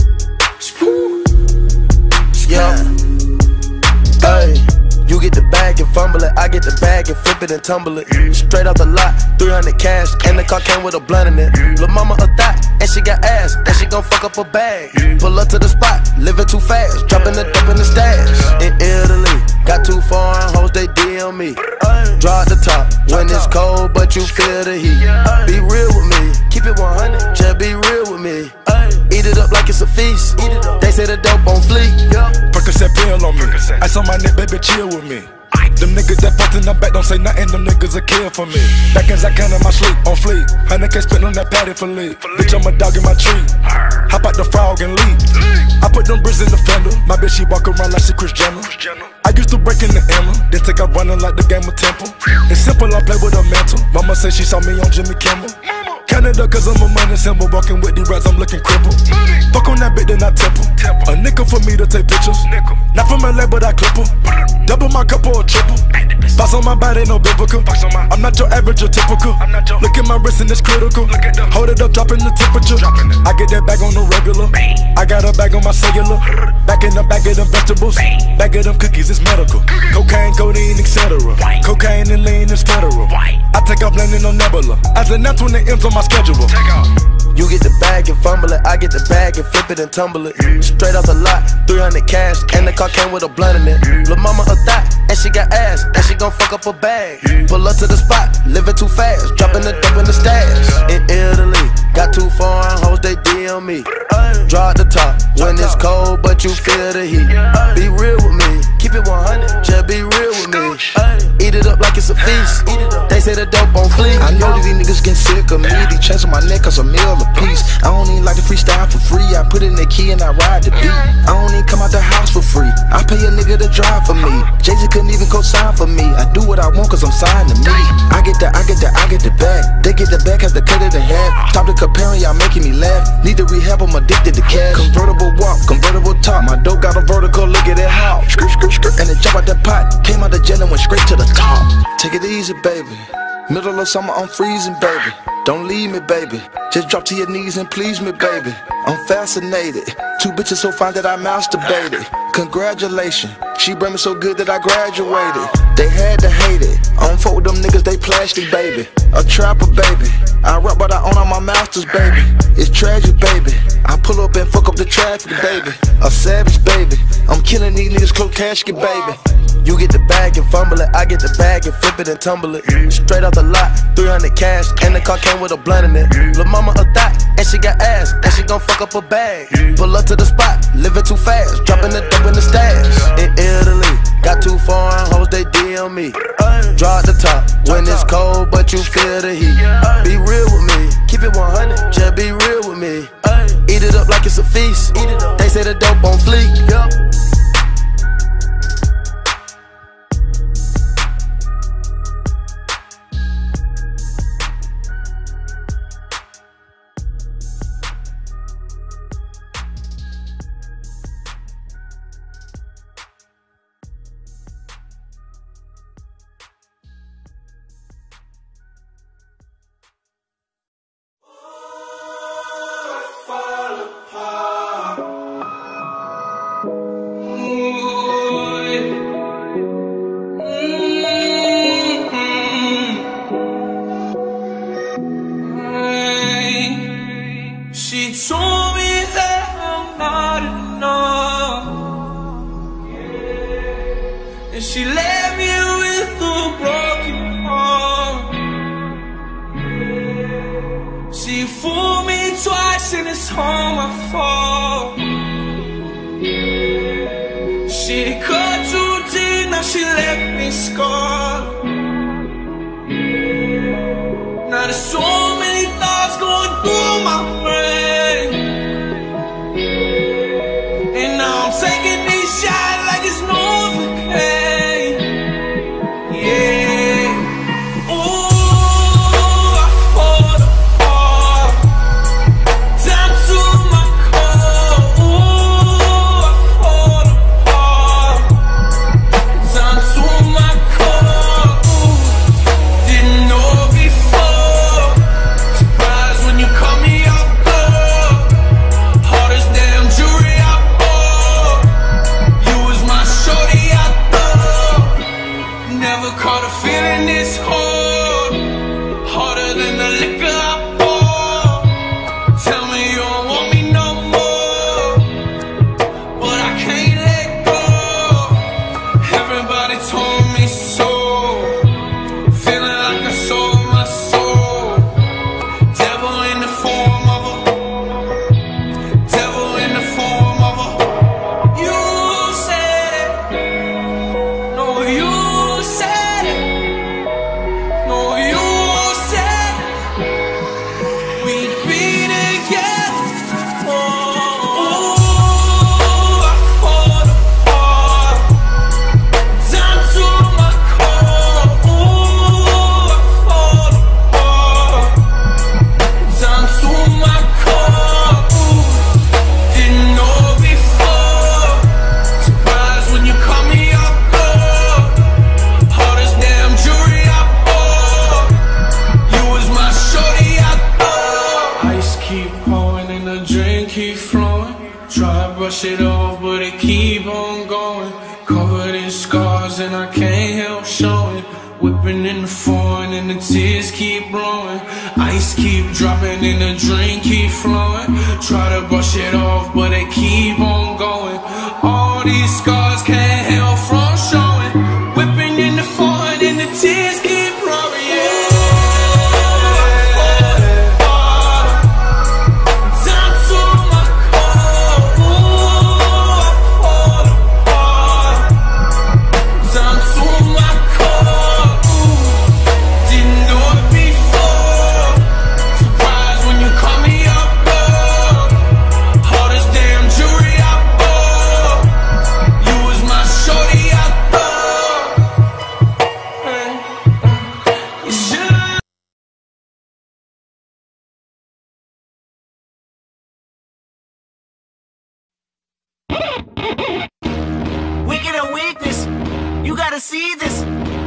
Speaker 9: Yeah. Hey, you get the bag and fumble it, I get the bag and flip it and tumble it. Straight off the lot, 300 cash, and the car came with a blunt in it. Lil' mama a thot, and she got ass, and she gon' fuck up a bag. Pull up to the spot, living too fast, dropping the dope in the stash. In Italy, got too foreign hoes, they DM me. Draw the top, when it's cold, but you feel the heat. Be real with me, keep it 100, just be real with me. Eat it up like it's a feast. They say the dope on fleek.
Speaker 13: Percocet pill on me. Ice on my neck, baby, chill with me. Them niggas that fucked in the back don't say nothing, them niggas a kill for me. Back ends I count in my sleep, on fleek. 100K spent on that patty for lead. Bitch, I'm a dog in my tree. Hop out the frog and leap. I put them bricks in the fender. My bitch, she walk around like she Kris Jenner. I used to break in the Emma, then take out running like the game of Temple. It's simple, I play with a mantle. Mama say she saw me on Jimmy Kimmel. Canada, cause I'm a money symbol. Walking with the rats, I'm looking crippled. Fuck on that bitch, then I temple. A nickel for me to take pictures. Not from LA, but I clip her. Double my cup or a triple. Box on my body, no biblical. I'm not your average or typical. Look at my wrist and it's critical. Hold it up, dropping the temperature. I get that bag on the regular. I got a bag on my cellular. Back in the bag of them vegetables. Bag of them cookies, it's medical. Cocaine, codeine, etc. Cocaine and lean is federal. I take off landing on Nebula. As a net when the M's on my schedule.
Speaker 9: You get the bag and fumble it, I get the bag and flip it and tumble it. Straight off the lot, 300 cash, and the car came with a blunt in it. Lil' mama a thot, and she got ass, and she gon' fuck up a bag. Pull up to the spot, living too fast, dropping the dope in the stash. In Italy, got too foreign hoes, they DM me. Draw the top, when it's cold, but you feel the heat. Be real with me, keep it 100, just be real with me. Eat it up like it's a feast. They say the dope on fleek. I know that these niggas getting sick of me. These chains on my neck cause a meal a piece. I don't even like to freestyle for free. I put in the key and I ride the beat. I don't even come out the house for free. I pay a nigga to drive for me. Jay-Z couldn't even co-sign for me. I do what I want cause I'm signed to me. I get the bag. They get the bag, have to cut it in half. Stop the comparing, y'all making me laugh. Need to rehab, I'm addicted to cash. Convertible walk, convertible talk. My dope got a vertical, look at it how. Skirt, skirt, skirt, and it jump out the pot. Came out the jet and went straight to the top. Take it easy, baby. Middle of summer, I'm freezing, baby. Don't leave me, baby. Just drop to your knees and please me, baby. I'm fascinated. 2 bitches so fine that I masturbated. Congratulations. She bring me so good that I graduated. They had to hate it. I don't fuck with them niggas, they plastic, baby. A trapper, baby. I rap but I own all my masters, baby. It's tragic, baby. I pull up and fuck up the traffic, baby. A savage, baby. I'm killing these niggas, close casket, baby. You get the bag and fumble it, I get the bag and flip it and tumble it. Straight off the lot, 300 cash, and the car came with a blunt in it. Lil' mama a thot, and she got ass, and she gon' fuck up her bag. Pull up to the spot, living too fast, dropping the dope in the stash. In Italy, got 2 foreign hoes, they DM me. Draw at the top, when it's cold, but you feel the heat. Be real with me, keep it 100, just be real with me. Eat it up like it's a feast, they say the dope on fleek.
Speaker 7: She told me that I'm not enough, and she left me with a broken heart. She fooled me twice and it's all my fault. She cut too deep, now she left me scarred. Now there's so many thoughts going through my brain, and now I'm taking these shots like it's Novocaine. Yeah. Ooh, I fall apart, down to my core. Ooh, I fall apart, down to my core. Ooh, didn't know before. Surprised when you call me up, girl. Hardest damn jewelry I bought. You was my shorty, I thought. Never caught a feeling this hard. Harder than the liquor I bought. Tell me you don't want me no more, but I can't let go. Everybody told me so. Feeling like I sold my soul. Devil in the form of a, devil in the form of a. You said it, no, you said it, no, you said it. We'd be together. Oh, I fall apart, down to my core. Ooh, I fall apart, down to my core. Ooh, didn't know before. Surprised when you call me up, girl. Hardest damn jewelry I bought. You was my shorty, I thought. Ice keep pouring and the drink keep flowing. Try to brush it off, but it keep on going. Covered in scars and I can't help showing. Whipping in the foreign and the tears keep blowing. Ice keep dropping and the drink keep flowing. Try to brush it off, but it keep on going. All these scars can't help from showing. Whipping in the foreign and the tears keep blowing. Yeah. Down to my core. Ooh, I fall apart, down to my core.
Speaker 14: gotta see this.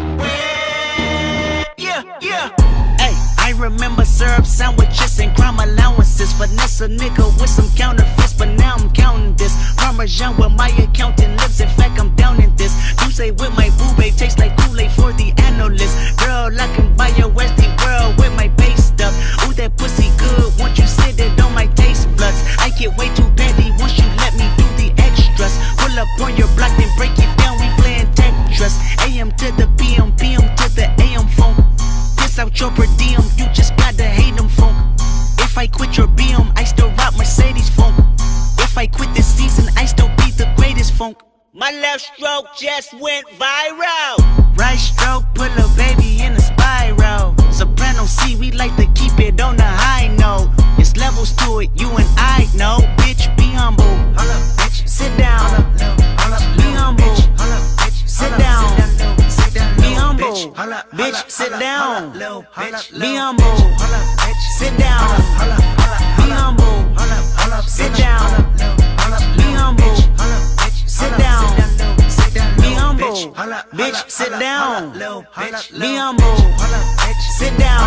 Speaker 14: Yeah. Hey, I remember syrup sandwiches and crime allowances. Finesse a nigga with some counterfeits, but now I'm counting this. Parmesan with my accountant lips, in fact I'm down in this. You say with my boo babe, tastes like Kool-Aid for the analyst. Girl, I can buy your Westie world with my base stuff. Ooh, that pussy good, once you sit it on my taste buds. I get way too petty once you let me do the extras. Pull up on your block, then break it down, we playing Tetris. AM to the PM, PM to the AM phone. Piss out your per diem, you just gotta hate them funk. If I quit your BM, I still rock Mercedes funk. If I quit this season, I still be the greatest funk. My left stroke just went viral. Right stroke, put a baby in a spiral. Soprano C, we like to keep it on the high note. It's levels to it, you and I know. Bitch, be humble. Sit down. Be humble. Sit down. Be humble. Bitch, sit down. Be humble. Sit down. Be humble. Sit down. Be humble. Sit down. Be humble. Bitch, sit down. Be humble. Sit down.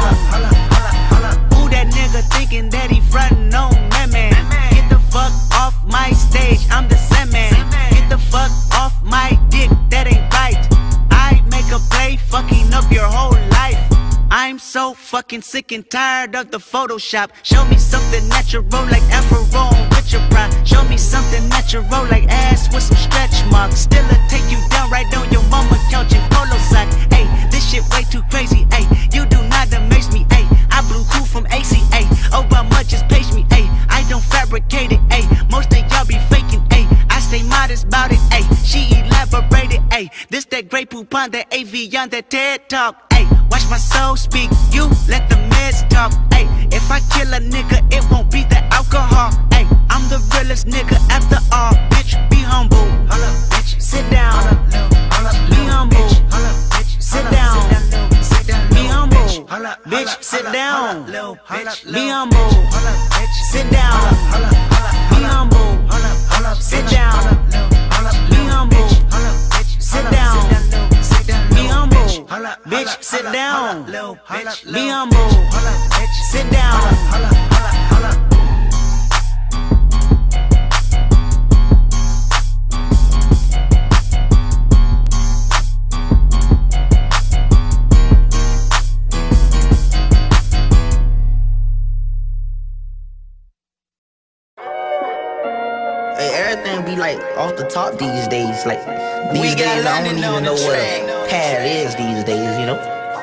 Speaker 14: Who that nigga thinking that he frontin' on that man? Get the fuck off my stage, I'm the same man. Get the fuck off my dick, that ain't right. I make a play, fucking up your whole life. I'm so fucking sick and tired of the Photoshop. Show me something natural like Afro with your pride. Show me something natural like ass with some stretch marks. Still take you down right on your mama couch in polo sock. Ay, this shit way too crazy. Ay, you do not amaze me. Ay, I blew cool from ACA. Obama just page me. Ay, I don't fabricate it. Ay, most of y'all be faking. Ay, I stay modest about it. Ay, she elaborated. Ay, this that Grey Poupon, that AV on that TED Talk. Ay, watch my soul speak, you let the meds talk. Ay, if I kill a nigga, it won't be the alcohol. Ay, I'm the realest nigga after all. Bitch, be humble. Sit down. Be humble. Sit down. Be humble. Bitch, sit down. Be humble. Sit down. Be humble. Sit down. Be humble. Sit down. Be humble. Bitch, sit down. Be humble. Sit down.
Speaker 3: Everything be like off the top these days. Like these days, I don't even know what a pad is these days, you know?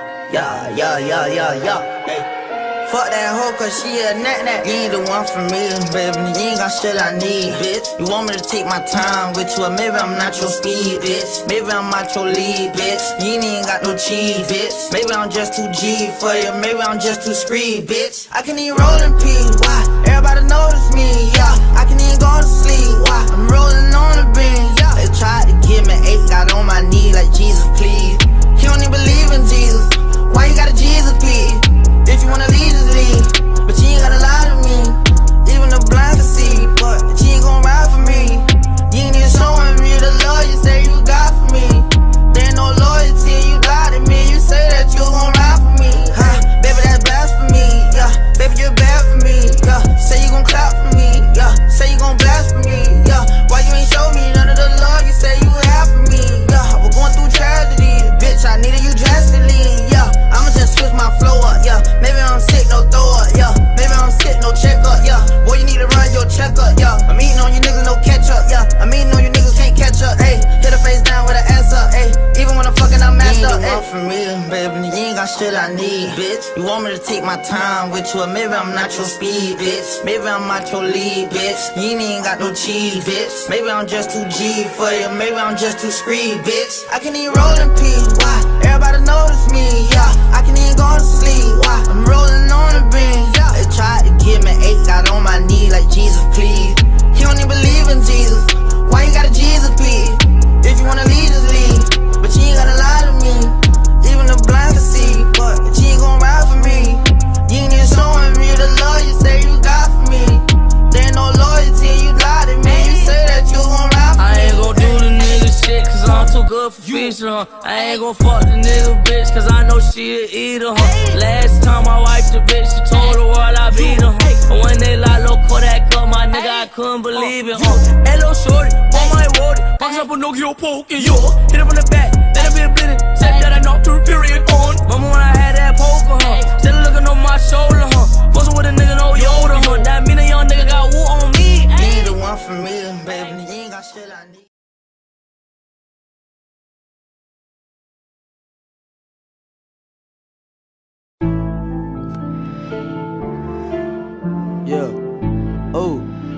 Speaker 3: Yeah. Fuck that hoe, cause she a nat-nat. You ain't the one for me, baby. You ain't got shit I need, bitch. You want me to take my time with you, or maybe I'm not your speed, bitch. Maybe I'm not your lead, bitch. You ain't got no cheese, bitch. Maybe I'm just too G for you, maybe I'm just too screed, bitch. I can even roll in peace, why? Everybody notice me, yeah. I can even go to sleep, why? I'm rolling on the beam, yeah. They tried to give me 8, got on my knee like Jesus, please. He don't even believe in Jesus. Why you got a Jesus, please? If you wanna leave, just leave. But you ain't gotta lie to me. Even the blind can see, but you ain't gon' ride for me. You ain't even showing me the love you say you got for me. There ain't no loyalty, you lie to me. You say that you gon' ride for me, huh? Baby, that's blasphemy, yeah. Baby, you're bad for me, yeah. Say you gon' clap for me, yeah. Say you gon' blast for me, yeah. Why you ain't show me none of the love you say you have for me, yeah. We're going through tragedy, bitch, I needed you drastically, yeah. I'ma just switch my flow up, yeah. Maybe I'm sick, no throw up, yeah. Maybe I'm sick, no check up, yeah. Boy, you need to run your checkup, yeah. I'm eating on you niggas, no catch up, yeah. I'm eating on you niggas, can't catch up, ayy. Hit a face down with an ass up, ayy. Even when I'm fucking, I'm messed up, ayy. You ain't the one for me, baby. You ain't got shit I need, bitch. You want me to take my time with you, or maybe I'm not your speed, bitch. Maybe I'm not your lead, bitch. You ain't got no cheese, bitch. Maybe I'm just too G for you, maybe I'm just too screed, bitch. I can even roll in peace, why? Everybody notice me, yeah. I can even go to sleep, why? I'm rolling on the beam, yeah. They tried to give me 8, got on my knee like Jesus, please. He don't even believe in Jesus. Why you got a Jesus, please? If you wanna leave, just leave. But you ain't gotta lie to me. Even the blind can see, but you ain't gon' ride for me. You ain't even showing me the love you say you got for me. There ain't no loyalty, you lie to me. You say that you gon' ride for me.
Speaker 15: I ain't gon' do the nigga shit, cause I'm too good good for feature, huh? I ain't gon' fuck the nigga bitch, cause I know she a eater, huh? Last time I wiped the bitch, she told the world I beat her, huh? And when they lock low Kodak up, my nigga, I couldn't believe it, huh? Hello, shorty, on my road, box up a Nokia poke in yo. Hit it from the back, let it be a blitting. Said that I knocked her period on. Mama when I had that poker, huh? Still looking on my shoulder, huh? Fussing with a nigga, no Yoda, huh? That mean a young nigga got woo on me.
Speaker 3: Need the one for me, baby. You ain't got shit I need.
Speaker 16: Yeah. Oh.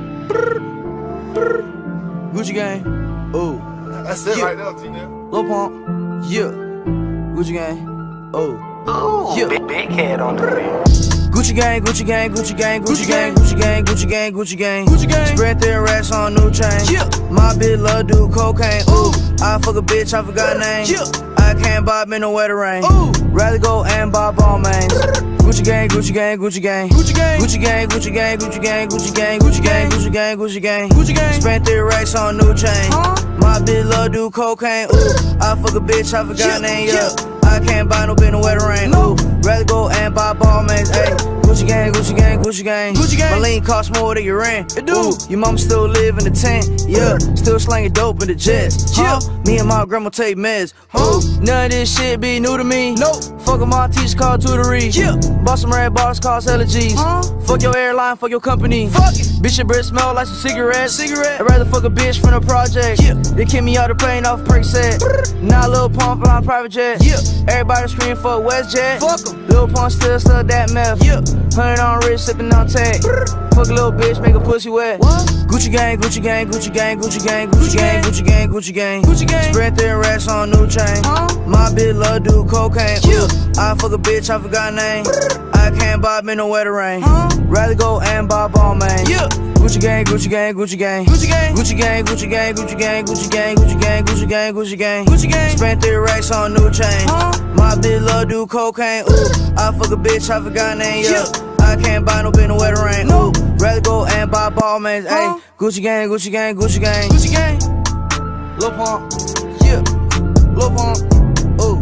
Speaker 16: Gucci gang. Oh.
Speaker 5: That's it right now, T-Now.
Speaker 16: Lil Pump. Yeah. Gucci gang. Oh. Yeah.
Speaker 10: Big head on the rear.
Speaker 16: Gucci gang, Gucci gang, Gucci gang, Gucci gang, Gucci gang, Gucci gang, Gucci gang, Gucci gang. Spread their racks on new chain. Yeah. My bitch love do cocaine. Ooh. I fuck a bitch, I forgot name. Yeah. I can't bob in the weather rain. Ooh. Rather go and bob all mains. Gucci gang, Gucci gang, Gucci gang, Gucci gang, Gucci gang, Gucci gang, Gucci gang, Gucci gang, Gucci gang, Gucci gang, Gucci gang, Gucci gang. Spent 3 racks on new chain. My bitch love do cocaine. Ooh. I fuck a bitch, I forgot name. Yeah. I can't buy no bitch in the weather rain. Ooh. Rather go and buy ball mains. Ayy. Gucci gang, Gucci gang, Gucci gang, Gucci gang. My lean cost more than your rent. It do. Your mama still live in the tent. Yeah. Still slanging dope in the jets. Yeah. Me and my grandma take meds. None of this shit be new to me. Nope. Fuck with my teacher called tutory. Yeah. Bought some red bars cost hella G's. Fuck your airline, fuck your company. Fuck it. Bitch, your breath smell like some cigarettes. I'd rather fuck a bitch from the project. Yeah. They kick me out the plane off Perk set. Now Lil Pump flying private jet. Yeah. Everybody scream for WestJet. Fuck 'em. Lil Pump still stuck that meth. Yeah. 100 on wrist, sippin' on tag. Fuck a little bitch, make a pussy wet. What? Gucci gang, Gucci gang, Gucci gang, Gucci gang, Gucci gang, Gucci gang, Gucci gang, Gucci gang. Spread 3 racks on new chain. My bitch love do cocaine. Yeah. I fuck a bitch, I forgot name. I can't bob in the weather rain. Rather go and bob all main. Yeah. Gucci gang, Gucci gang, Gucci gang, Gucci gang, Gucci gang, Gucci gang, Gucci gang, Gucci gang, Gucci gang, Gucci gang, Gucci gang, Gucci gang. Spent 3 racks on new chain. My bitch love do cocaine. Ooh, I fuck a bitch, I forgot name. Yeah. I can't buy no bitch in the weather rain. No. Rather go and buy ball mains. Ayy. Gucci gang, Gucci gang, Gucci gang, Gucci gang. Lil Pump. Yeah. Lil Pump. Ooh.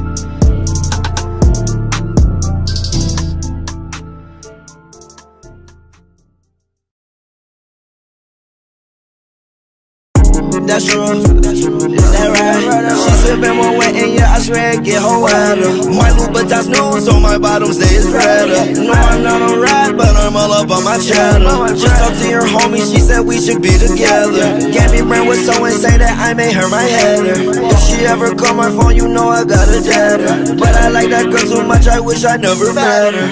Speaker 17: That's true, that right. She sippin' more wet and yeah, I swear it get her wetter. My Louboutins news on my bottom stays redder. No, I'm not a rat, but I'm all up on my cheddar. Just talked to your homie, she said we should be together. Gabby Brand was so insane that I made her my header. If she ever call my phone, you know I got a deader. But I like that girl too much, I wish I never met her.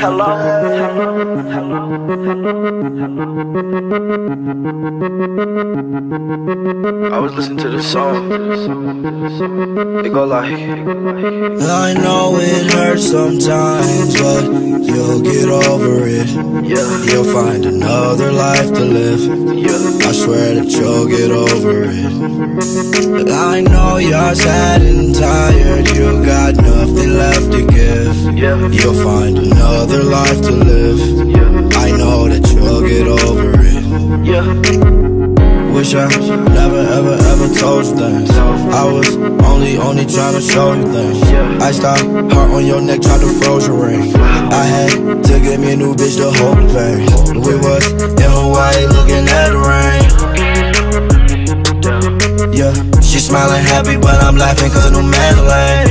Speaker 18: I was listening to the song. It go like,
Speaker 17: I know it hurts sometimes, but you'll get over it. You'll find another life to live. I swear that you'll get over it. I know you're sad and tired, you got nothing left to give. You'll find another life to live. I know that you'll get over it. Wish I never ever ever told you things. I was only trying to show you things. I stopped, heart on your neck, tried to froze your ring. I had to get me a new bitch to hold the pain. We was in Hawaii looking at the rain. Yeah, she smiling happy, but I'm laughing cause a new Madeline.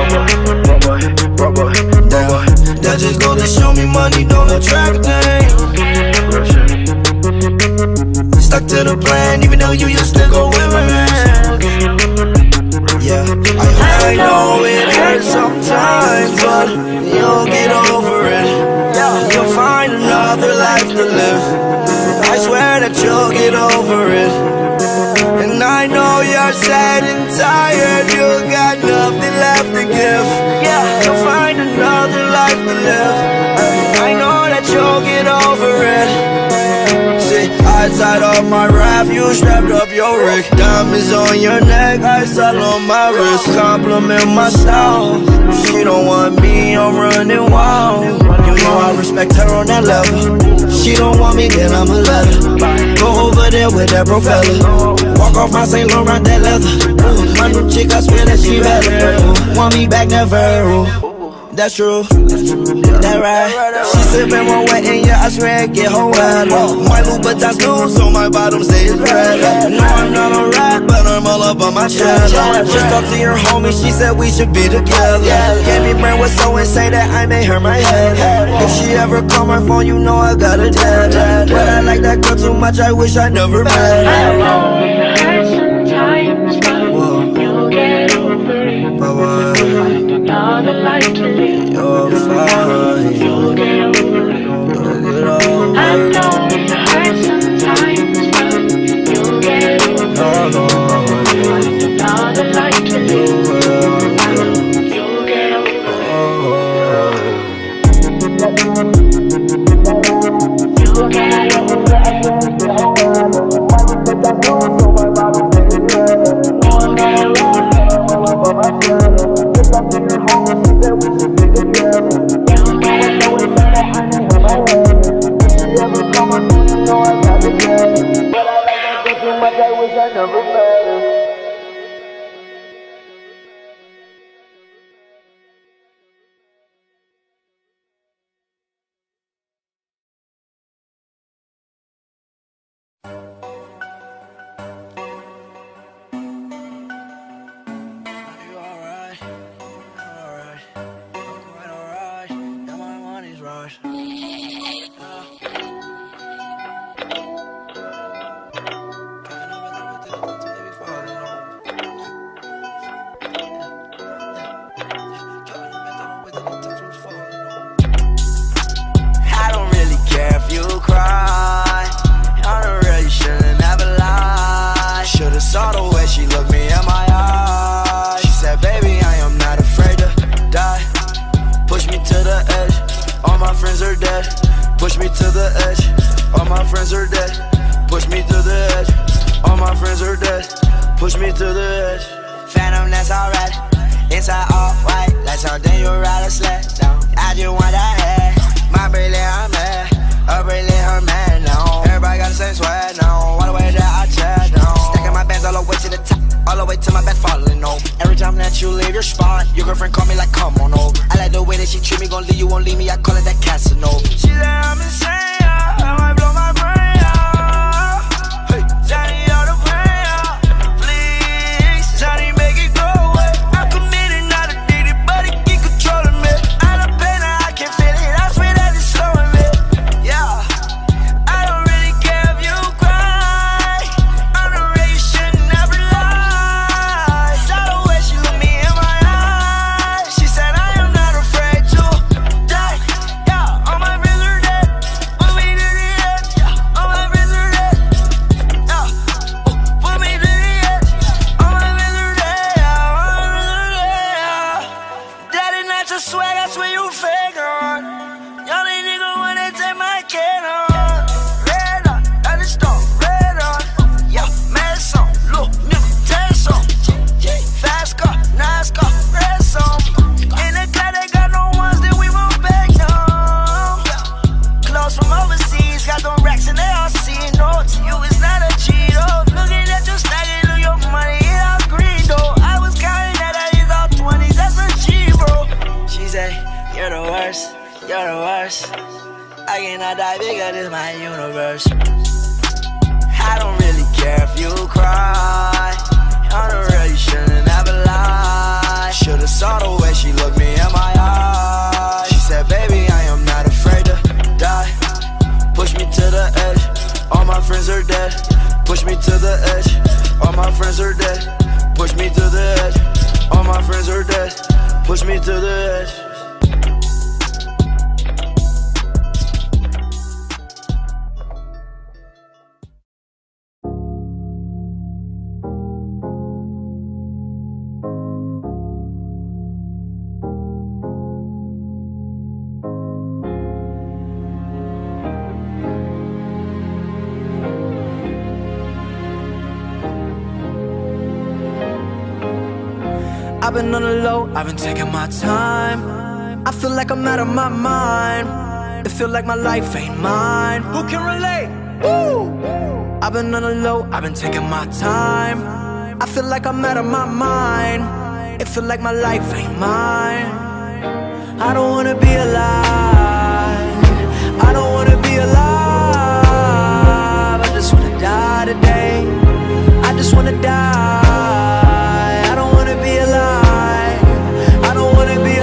Speaker 17: Damn, that just go to show me money don't attract things. Stuck to the plan, even though you used to go with my man. Yeah, I know it hurts sometimes, but you'll get over it. You'll find another life to live. I swear that you'll get over it. And I know you're sad and tired, you got nothing left to give. You'll find another life to live. I know that you'll get over it. See, I I tied up my raft, you strapped up your rig. Diamonds on your neck, ice all on my wrist. Compliment my style. She don't want me, I'm running wild. You know I respect her on that level. She don't want me, then I'ma let her go over there with that bro fella. Walk off my St. Laurent, that leather. My new chick, I swear that she better. Want me back, never. That's true, that right. She sippin' one wet and yeah, I swear I get her wet. My Louboutins new, so my bottom stays red. No, I'm not alright, but I'm all up on my chest. Just talked to your homie, she said we should be together. Gave me brain was so insane that I made her my head. If she ever call my phone, you know I got a dead. But I like that girl too much, I wish I never met her.
Speaker 7: I know it hurts sometimes, but you'll get over it. Find another life to live.
Speaker 17: You're fine.
Speaker 7: You'll get over it. I know it hurts sometimes, but you'll get over it. Find another life to live. You'll get over it. You'll get
Speaker 16: I've been on the low, I've been taking my time. I feel like I'm out of my mind. It feel like my life ain't mine. Who can relate? Woo! I've been on the low, I've been taking my time. I feel like I'm out of my mind. It feel like my life ain't mine. I don't wanna be alive. I don't wanna be alive. I just wanna die today. I just wanna die. I don't wanna be alive. I don't wanna be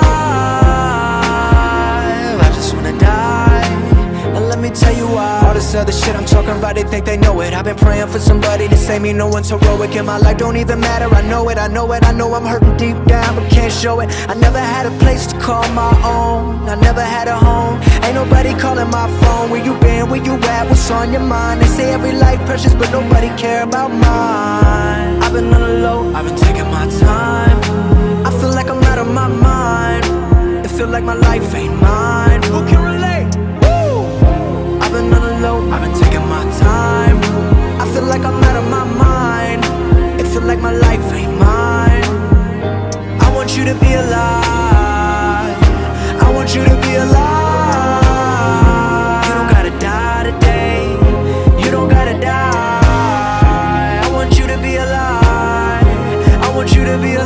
Speaker 16: alive. I just wanna die. And let me tell you why. All this other shit I'm talking about, they think they know it. I've been praying for somebody to save me. No one's heroic in my life, don't even matter. I know it, I know it, I know I'm hurting deep down, but can't show it. I never had a place to call my own. I never had a home. Ain't nobody calling my phone. Where you been, where you at, what's on your mind? They say every life precious, but nobody care about mine. I've been on the low, I've been taking my time. I feel like I'm out of my mind. It feel like my life ain't mine. Who can relate? Woo! I've been on the low, I've been taking my time. I feel like I'm out of my mind. It feel like my life ain't mine. I want you to be alive. I want you to be alive. You don't gotta die today. You don't gotta die. I want you to be alive. I want you to be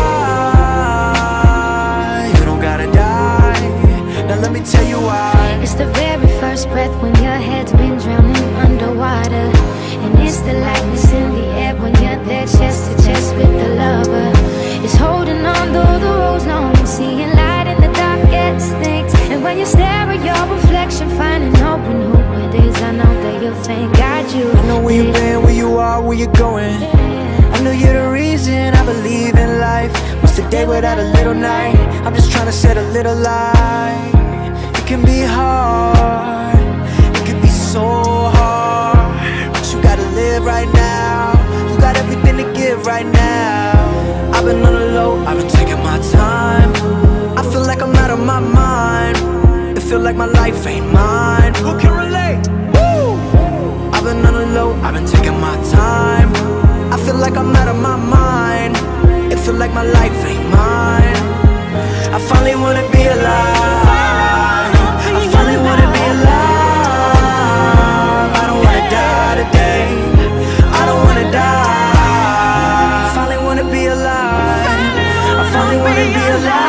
Speaker 16: alive. You don't gotta die. Now let me tell you why.
Speaker 19: It's the very first breath when your head's been drowning underwater. And it's the lightness in the air when you're there chest to chest with the lover. It's holding on though the road's long and seeing light in the darkest things. And when you stare at your reflection, finding hope in who it is, I know that you'll thank God you.
Speaker 16: I know where you've been, where you are, where you're going. I know you're the reason I believe in life. What's the day without a little night? I'm just trying to set a little light. It can be hard, it can be so hard, but you gotta live right now. You got everything to give right now. I've been on the low, I've been taking my time. I feel like I'm out of my mind. It feel like my life ain't mine. Who can relate? Woo! I've been on the low, I've been taking my time. I feel like I'm out of my mind. It feel like my life ain't mine. I finally wanna be alive. I finally wanna be alive. I don't wanna die today. I don't wanna die. I finally wanna be alive. I finally wanna be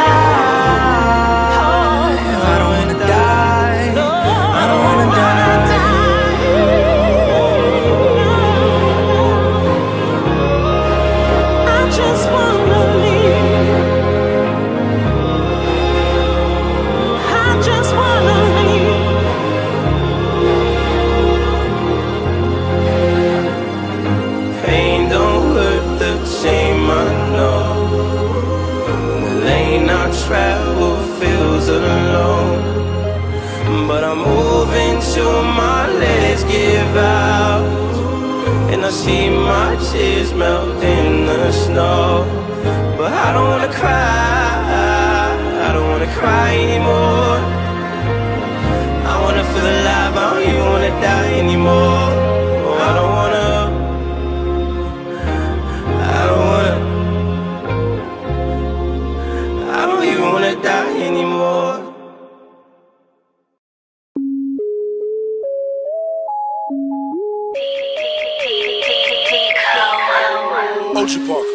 Speaker 16: alive. I don't wanna die. I don't wanna die.
Speaker 7: I just wanna live. I just wanna live.
Speaker 1: Pain don't hurt the same, I know. The lane I travel feels alone, but I'm moving till my legs give out, and I see my tears melt in the snow. But I don't wanna cry, I don't wanna cry anymore. I wanna feel alive, I don't even wanna die anymore. Oh, I don't wanna die anymore.
Speaker 13: Ocean Park.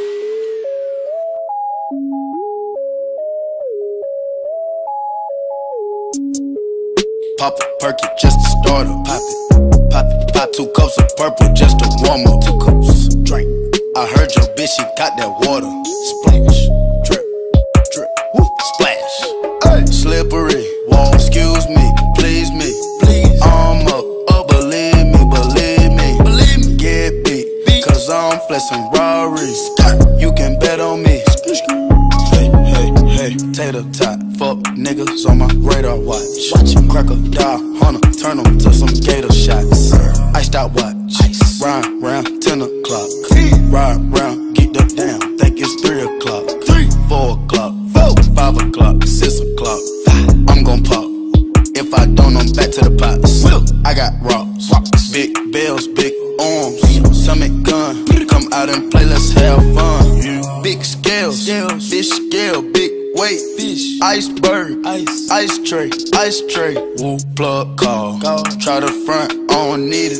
Speaker 17: Pop a perky just to start up. Pop it, pop it, pop 2 cups of purple just to warm up. 2 cups, drink. I heard your bitch, she got that water. Splash, drip, drip, woo, splash. Hey. Slippery, wall, excuse me, please me, please. I'm up, believe me, believe me, believe me. Get beat, cause I'm flexing Rari's. You can bet on me. Hey, hey, hey, tater tot, fuck niggas on my radar watch. Crocodile hunter, turn them to some gator shots. Iced out watch, ride round 10 o'clock. Ride round, get the down, think it's 3 o'clock. 4 o'clock, 5 o'clock, 6 o'clock. I'm gon' pop. If I don't, I'm back to the pots. I got rocks, big bells, big arms, summit gun. Come out and play, let's have fun. Big scales, Wait, fish, iceberg, ice tray, woo, plug call. Try to front, I don't need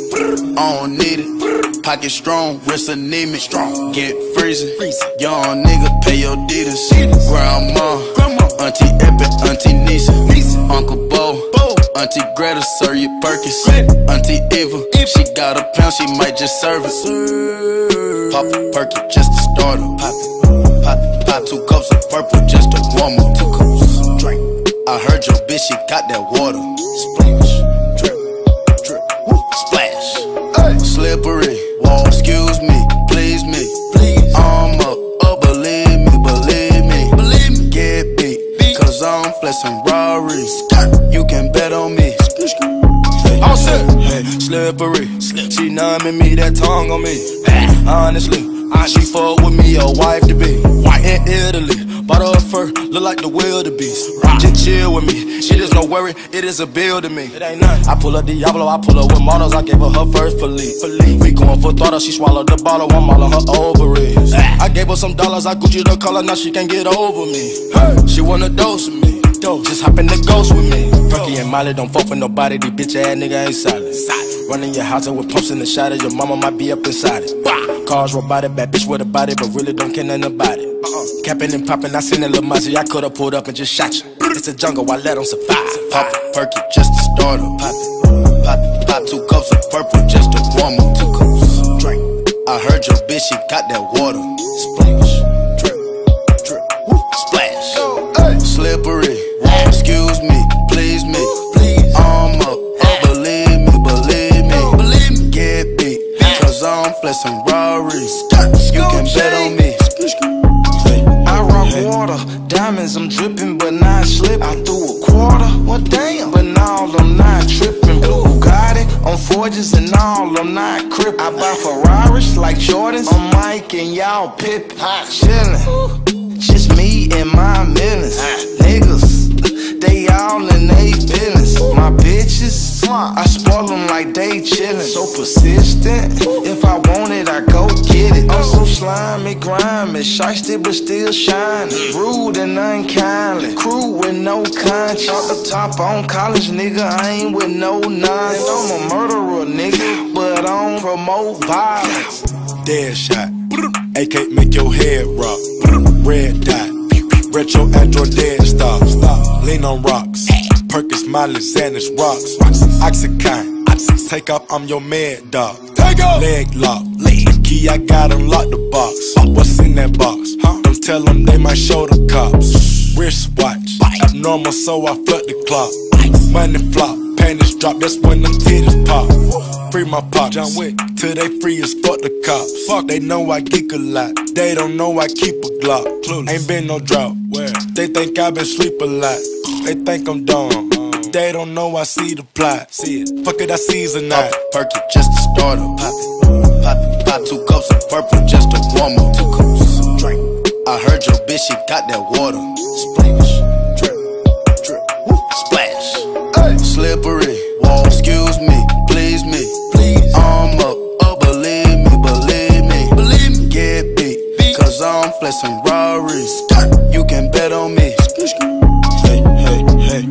Speaker 17: it, Pocket strong, wrist anemic, get freezing. Young nigga, pay your deeders. Grandma, Auntie Epic, Auntie Nisa, Uncle Bo, Auntie Greta, serve you Perkins. Auntie Eva, she got a pound, she might just serve it. Pop a perky just to start her. Pop 2 cups of purple just to warm up. 2 cups, drink. I heard your bitch, she got that water. Splash, drip, drip, splash. Slippery, excuse me, please me. I'm up, believe me. Get beat, cause I'm flexing Rarries. You can bet on me.
Speaker 9: All set. Hey, slippery. She numbing me, that tongue on me. Honestly, she fuck with me, a wife to be. In Italy, bought her a fur, look like the wildebeest. Just chill with me, she just no worry, it is a bill to me. It ain't nothing. I pull up Diablo, I pull up with models, I gave her first police. We going for throttle, she swallowed the bottle, I'm all on her ovaries. I gave her some dollars, I Gucci the color, now she can't get over me. She wanna dose with me. Just hop in the ghost with me. Perky and Molly don't fuck with nobody. These bitch ass nigga ain't solid. Running your house and with pumps in the shot of your mama might be up inside it. Cars robotic, bad bitch with a body, but really don't care nothing about it. Capping and popping, I seen a little Mozzie, I could've pulled up and just shot you. It's a jungle, I let them survive.
Speaker 17: Pop a perky just to start her. Pop 2 cups of purple just to warm up. 2 cups, drink. I heard your bitch, she got that water. Splash, drip, drip, splash. Slippery. Excuse me, please me. I'm up, believe me. Get beat, cause I'm flexing Rarries. You can bet on me.
Speaker 16: I rock water, diamonds I'm dripping, but not slipping. I threw a quarter, well damn, but now I'm not tripping. Blue Bugatti on forges and all, I'm not crippin'. I buy Ferraris like Jordans, I'm Mike and y'all Pippin. Chillin', just me and my millions. Niggas, they all in they feelings. My bitches, I spoil them like they chillin'. So persistent, if I want it, I go get it. I'm so slimy, grimy, shiesty but still shining. Rude and unkindly, crew with no conscience. Off the top on college, nigga, I ain't with no nonsense. I'm a murderer, nigga, but I don't promote violence.
Speaker 13: Dead shot, AK make your head rock. Red dot, retro Android dead stop. Lean on rocks, Perkins, Molly, Xanax, rocks. Oxycontin, take off, I'm your mad dog. Leg lock, key, I got unlocked the box. What's in that box? Don't tell them they might show the cops. Wristwatch, abnormal, so I flood the clock. Money flop, panties drop, that's when them titties pop. Free my pops, John Wick, till they free as fuck the cops. Fuck, they know I geek a lot, they don't know I keep a Glock. Ain't been no drought, they think I been sleep a lot. They think I'm dumb, they don't know I see the plot. See it, fuck it, I season that.
Speaker 17: Perky just to start her. Pop 2 cups of purple just to warm up. 2 cups, drink. I heard your bitch, she got that water. Splash, drip, drip, splash. Slippery, excuse me, please me. I'm up, believe me. Get beat, cause I'm flexing Rarries. You can bet on me. Hey, hey, hey.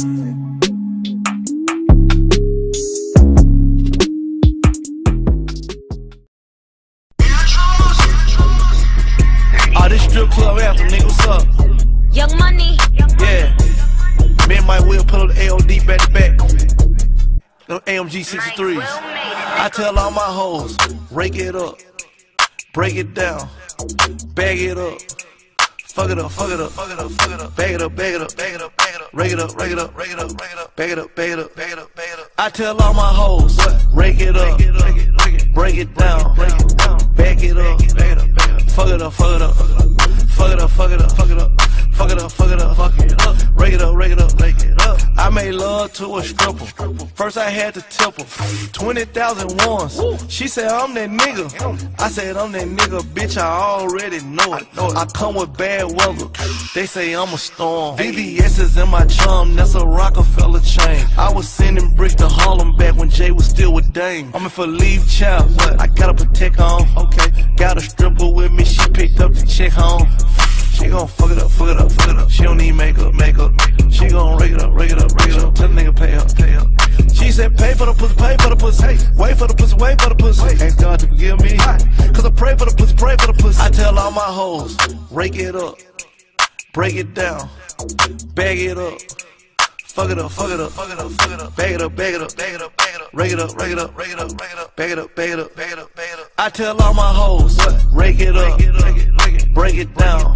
Speaker 6: This strip club after, nigga, what's up?
Speaker 11: Young Money.
Speaker 6: Yeah. Me and my Will pull up the AOD back to back. Them AMG 63s. I tell all my hoes, rake it up, break it down, bag it up. Fuck it up, fuck it up, fuck it up, fuck it up, bag it up, bag it up, bag it up, bag it up, rake it up, rake it up, rake it up, rake it up, bag it up, bag it up, bag it up, bag it up. I tell all my hoes, rake it up, break it down, bag it up, bag it up, fuck it up, fuck it up, fuck it up, fuck it up, fuck it up, fuck it up, fuck it up, fuck it up, rake it up, rake it up, rake it up. I made love to a stripper. First I had to tip her 20,000 once. She said I'm that nigga. I said I'm that nigga, bitch. I already know it. I come with bad weather. They say I'm a storm. VVS is in my chum. That's a Rockefeller chain. I was sending bricks to Harlem back when Jay was still with Dame. I'm in for leave child. I gotta protect on. Okay. Got a stripper with me. She picked up the check home. She gon' fuck it up, fuck it up, fuck it up. She don't need makeup, makeup. She gon' rake it up, rake it up, rake it up. Tell the nigga pay up, pay up. She said pay for the pussy, pay for the pussy. Hey, wait for the pussy, wait for the pussy. Ask God to forgive me, cause I pray for the pussy, pray for the pussy. I tell all my hoes, rake it up, break it down, bag it up. Fuck it up, fuck it up, fuck it up, fuck it up. Bag it up, bag it up, bag it up, bag it up. Rake it up, rake it up, rake it up, rake it up. Bag it up, bag it up, bag it up, bag it up. I tell all my hoes, rake it up, break it down,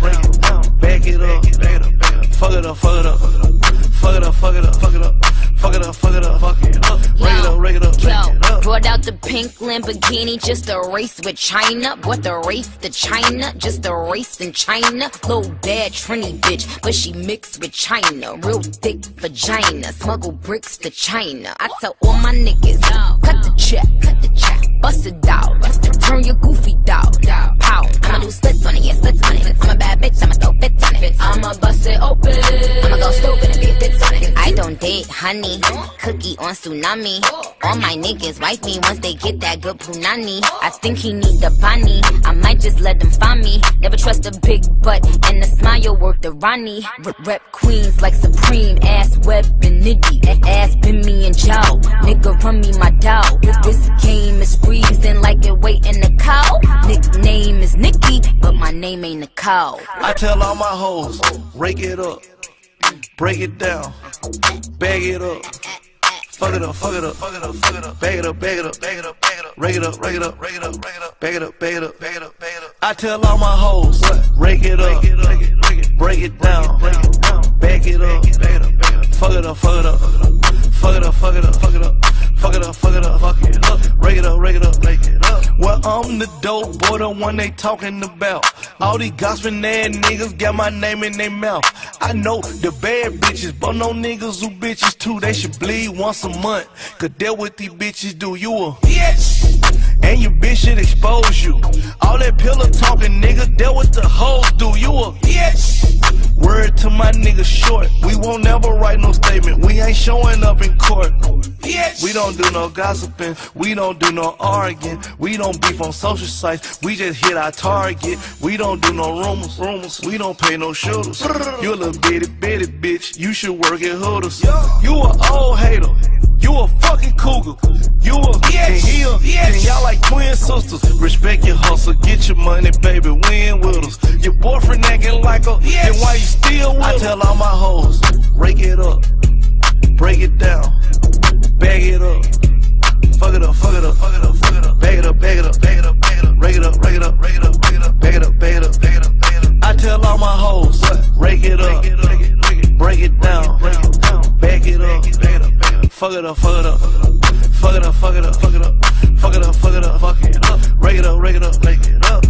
Speaker 6: bag it up, bag it up, bag it up. Fuck it up, fuck it up, fuck it up, fuck it up, fuck it up, fuck it up, fuck it up, fuck it up. Rake it up, rake it up, rake it up.
Speaker 20: Brought out the pink Lamborghini just a race with China. What the race to China? Just a race in China. Little bad Trini bitch, but she mixed with China. Real thick vagina, smuggle bricks to China. I tell all my niggas, cut the check, bust it out, turn your goofy dog, pow. I'ma do splits on it, yeah, splits on it. I'm a bad bitch, I'ma throw bits on it. I'ma bust it open, I'ma go stupid and be bits on it. I don't date honey, cookie on tsunami. All my niggas wife me once they get that good punani. I think he need the bunny, I might just let him find me. Never trust a big butt and a smile work the Ronnie. Rep queens like Supreme, ass web and nitty. Ass been me and Joe, nigga run me my dough. This game is freezing like it waiting the cow. Nickname is Nikki, but my name ain't Nicole.
Speaker 6: I tell all my hoes, rake it up, break it down, bag it up. Fuck it up, fuck it up, fuck it up, fuck it up. Bag it up, bag it up, bag it up, bag it up. Rake it up, rake it up, rake it up, rake it up. Bag it up, bag it up, bag it up, bag it up. I tell all my hoes, rake it up, break it down, bag it up, bag it up, bag it up. Fuck it up, fuck it up, fuck it up, fuck it up, fuck it up. Fuck it up, fuck it up, fuck it up. Rake it up, rake it up, rake it up. Well, I'm the dope boy, the one they talking about. All these gossiping ass niggas got my name in their mouth. I know the bad bitches, but no niggas who bitches too. They should bleed once a month, cause that's what these bitches do. You a bitch, and your bitch should expose you. All that pillow talking, nigga, that what the hoes do. You a bitch. Word to my nigga short, we won't never write no statement. We ain't showing up in court. We don't do no gossiping, we don't do no arguing. We don't beef on social sites, we just hit our target. We don't do no rumors, we don't pay no shooters. You a little bitty bitch, you should work at Hooters. You a old hater, you a fucking cougar. You a and y'all like twin sisters. Respect your hustle, get your money, baby, win with us. Your boyfriend acting like a, then why you still with I tell all my hoes, rake it up, break it down, bag it up. Fuck it up, fuck it up, fuck it up, fuck it up. Bag it up, bag it up, bag it up, bag it up. Rake it up, rake it up, rake it up, rake it up. Bag it up, bag it up, bag it up, bag it up. I tell all my hoes, rake it up, break it down, bag it up, bag it up, bag it up. Fuck it up, fuck it up, fuck it up, fuck it up, fuck it up, fuck it up, fuck it up, fuck it up. Rake it up, rake it up, rake it up.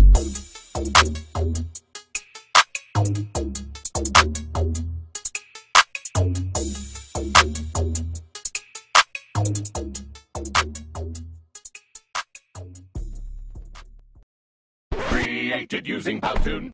Speaker 21: Created using Powtoon.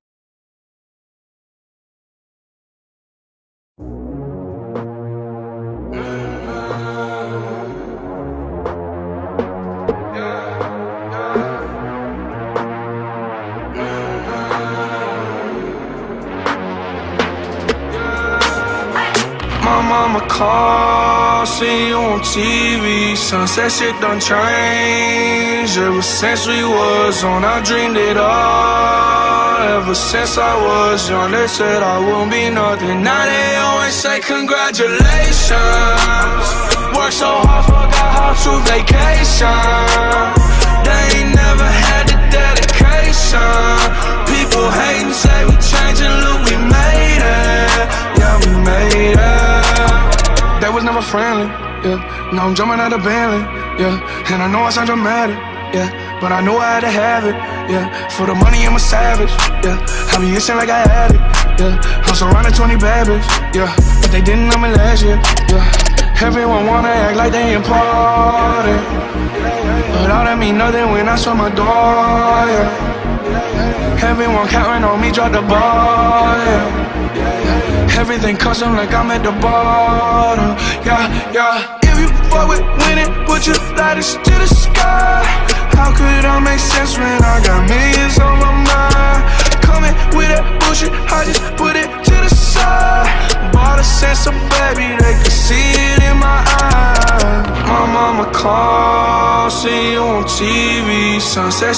Speaker 22: My mama called, see you on TV. Sunset shit done changed. Ever since we was on, I dreamed it all. Ever since I was young, they said I won't be nothing. Now they always say congratulations. Worked so hard, forgot how to vacation. They ain't never had the dedication. People hate and say we changing, look, we made it. Yeah, we made it. They was never friendly, yeah. Now I'm jumping out of Bentley, yeah. And I know I sound dramatic, yeah. But I knew I had to have it, yeah. For the money, I'm a savage, yeah. I be itching like I had it, yeah. I'm surrounded 20 bad bitches, yeah. But they didn't know me last year, yeah. Everyone wanna act like they important, but all that mean nothing when I saw my door, yeah. Everyone counting on me, drop the ball, yeah. Everything custom like I'm at the bottom, yeah, yeah. If you fuck with winning, put your lighters to the sky. How could I make sense when I got millions on my mind? Coming with that bullshit,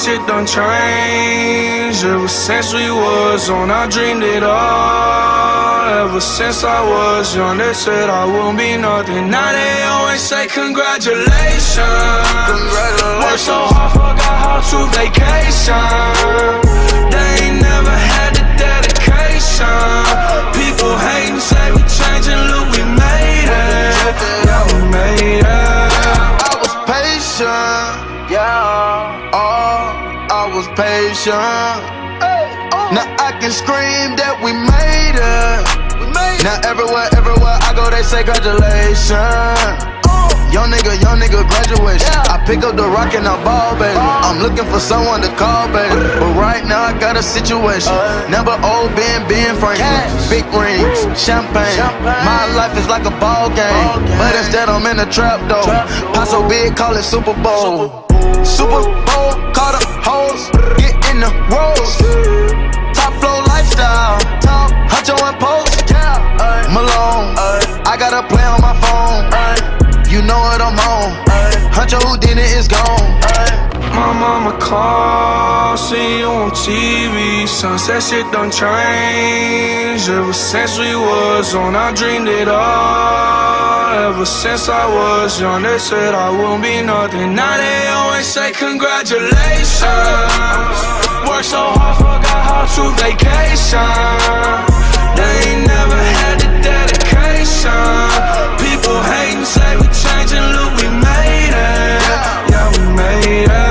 Speaker 22: shit done changed. Ever since we was on, I dreamed it all. Ever since I was young, they said I won't be nothing. Now they always say congratulations. Worked so hard, forgot how to vacation. They ain't never had the dedication. People hating, say we changing, look, we made it. Yeah, we made it.
Speaker 2: I was patient, yeah. Oh, I was patient. Now I can scream that we made it. Now everywhere I go, they say congratulations. Young nigga graduation. I pick up the rock and I ball, baby. I'm looking for someone to call, baby. But right now I got a situation. Never old Ben Franklin. Big rings, champagne. My life is like a ball game, but instead I'm in a trap though. Pop so big, call it Super Bowl. Super Bowl, call the hoes, get in the rolls. Top flow lifestyle, Huncho and Post, Malone. I got a play on my phone. You know what I'm on. Huncho Houdini is gone.
Speaker 22: My mama called, see you on TV. Sunset shit done changed. Ever since we was on, I dreamed it all. Ever since I was young, they said I won't be nothing. Now they always say congratulations. Worked so hard, forgot how to vacation. They ain't never had the dedication. People hating, say we changing, look, we made it. Yeah, we made it.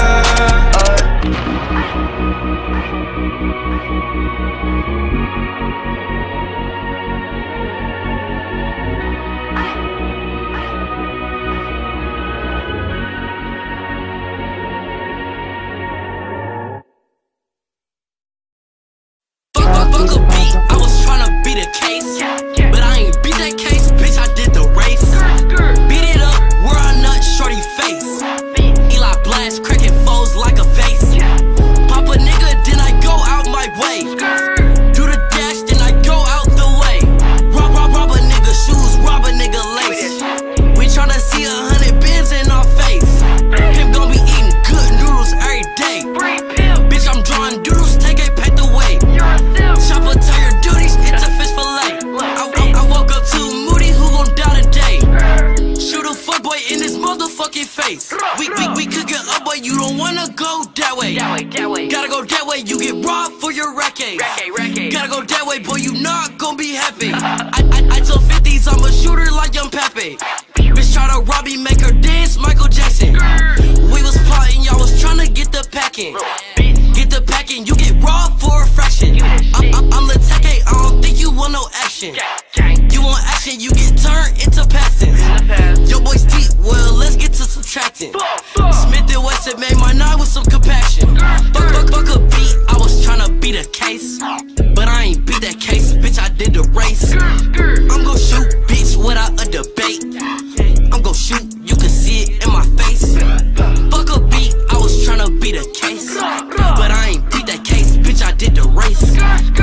Speaker 21: Fuck a beat, I was tryna beat a case, but I ain't beat that case, bitch, I did the race. Beat it up, where I nut shorty face. Eli blast, cracking foes like a vase. Pop a nigga, then I go out my way. Do the dash, then I go out the way. Rob a nigga shoes, rob a nigga lace. We tryna see 100 bins in our face. Him gon' be eating good noodles every day. Bitch, I'm drawing doodles, take a paint away. Chopper tell your duties, it's a fish fillet. I woke up too moody, who gon' die today? Shoot a fuckboy in his motherfucking face. We could get up, but you don't wanna go that way. Gotta go that way, you get robbed for your racket. Gotta go that way, boy, you not gon' be happy. I tell 50s, I'm a shooter like Young Pepe. Bitch try to rob me, make her dance, Michael Jackson. We was plotting, y'all was tryna get the packing. Get the packing, you get robbed for a fraction. I'm Lateke, I don't think you want no action. You want action, you get turned into passing. Yo boys deep, well let's get to subtracting. Smith and Wesson made my night with some compassion. Fuck a beat, I was tryna beat a case, but I ain't beat that case, bitch, I did the race. I'm gon' shoot, bitch, without a debate. I'm gon' shoot, you can see it in my face. Fuck a beat, I was tryna beat a case, but I ain't beat that case, bitch, I did the race.
Speaker 22: See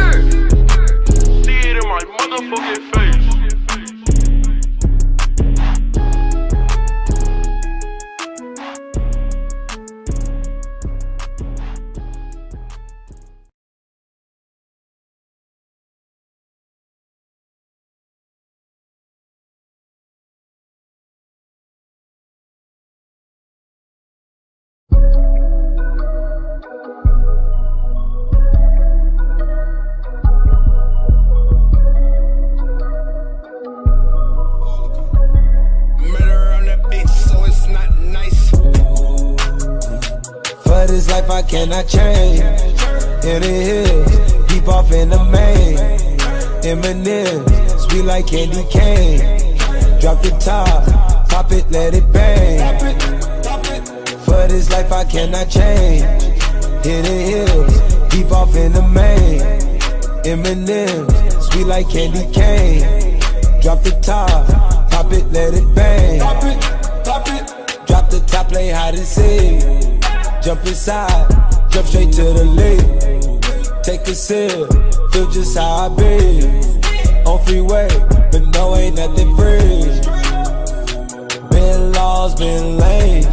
Speaker 22: it in my motherfucking face.
Speaker 23: For this life I cannot change. In the hills, deep off in the main. Eminem, sweet like candy cane. Drop the top, pop it, let it bang. For this life I cannot change. In the hills, deep off in the main. Eminem, sweet like candy cane. Drop the top, pop it, let it bang. Drop the top, play hide and seek. Jump inside, jump straight to the lake. Take a sip, feel just how I be. On freeway, but no, ain't nothing free. Been laws, been lanes.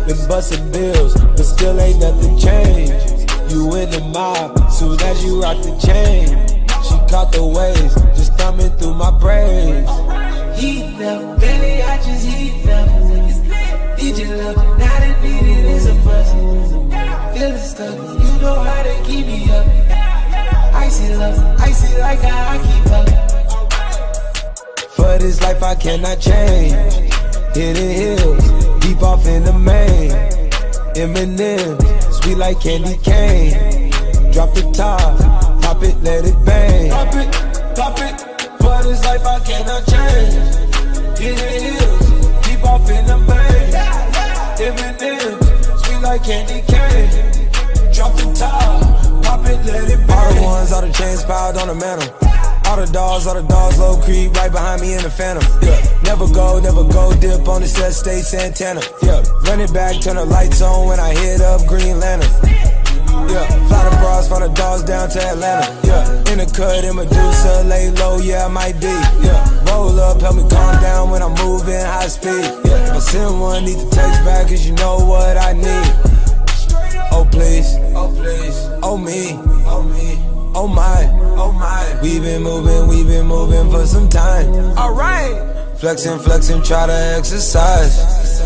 Speaker 23: been busting bills, but still ain't nothing changed. You in the mob, soon as you rock the chain. She caught the waves, just thumbing through my braids.
Speaker 4: Heat up, baby, I just heat up. Need your love, now that needed is a bust. Feeling stuck, you know how to keep me up. Icy love, icy like how I keep up.
Speaker 23: For this life I cannot change. Hidden hills, deep off in the main. Eminem, sweet like candy cane. Drop the top, pop it, let it bang.
Speaker 4: Pop it, pop it. For this life I cannot change. Hidden hills, deep off in the main. Eminem, sweet like candy cane. Drop the top, pop it, let it bang.
Speaker 23: All the ones, all the chains piled on the mantle. All the dogs, low creep right behind me in the phantom. Yeah, never go, dip on the set, stay Santana. Yeah, run it back, turn the lights on when I hit up Green Lantern. Yeah, fly the bras, fly the dogs down to Atlanta. Yeah, in the cut, in Medusa, lay low, yeah, I might be. Yeah, roll up, help me calm down when I'm moving high speed. Yeah, if I send one, need to text back, cause you know what I need. Oh please, oh please, oh me, oh me, oh my, oh my. We've been moving for some time. Alright, flexing, try to exercise.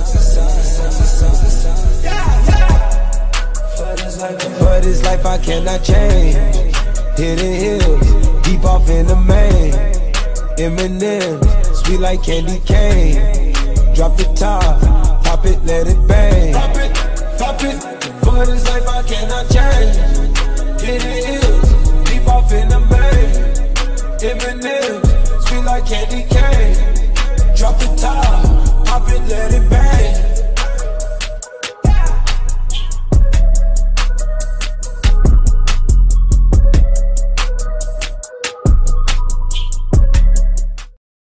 Speaker 23: For this life I cannot change. Hidden hills, deep off in the main. Eminem, sweet like candy cane. Drop the top, pop it, let it bang.
Speaker 4: Pop it, pop it. For this life I cannot change. Hidden hills, deep off in the main. Eminem, sweet like candy cane.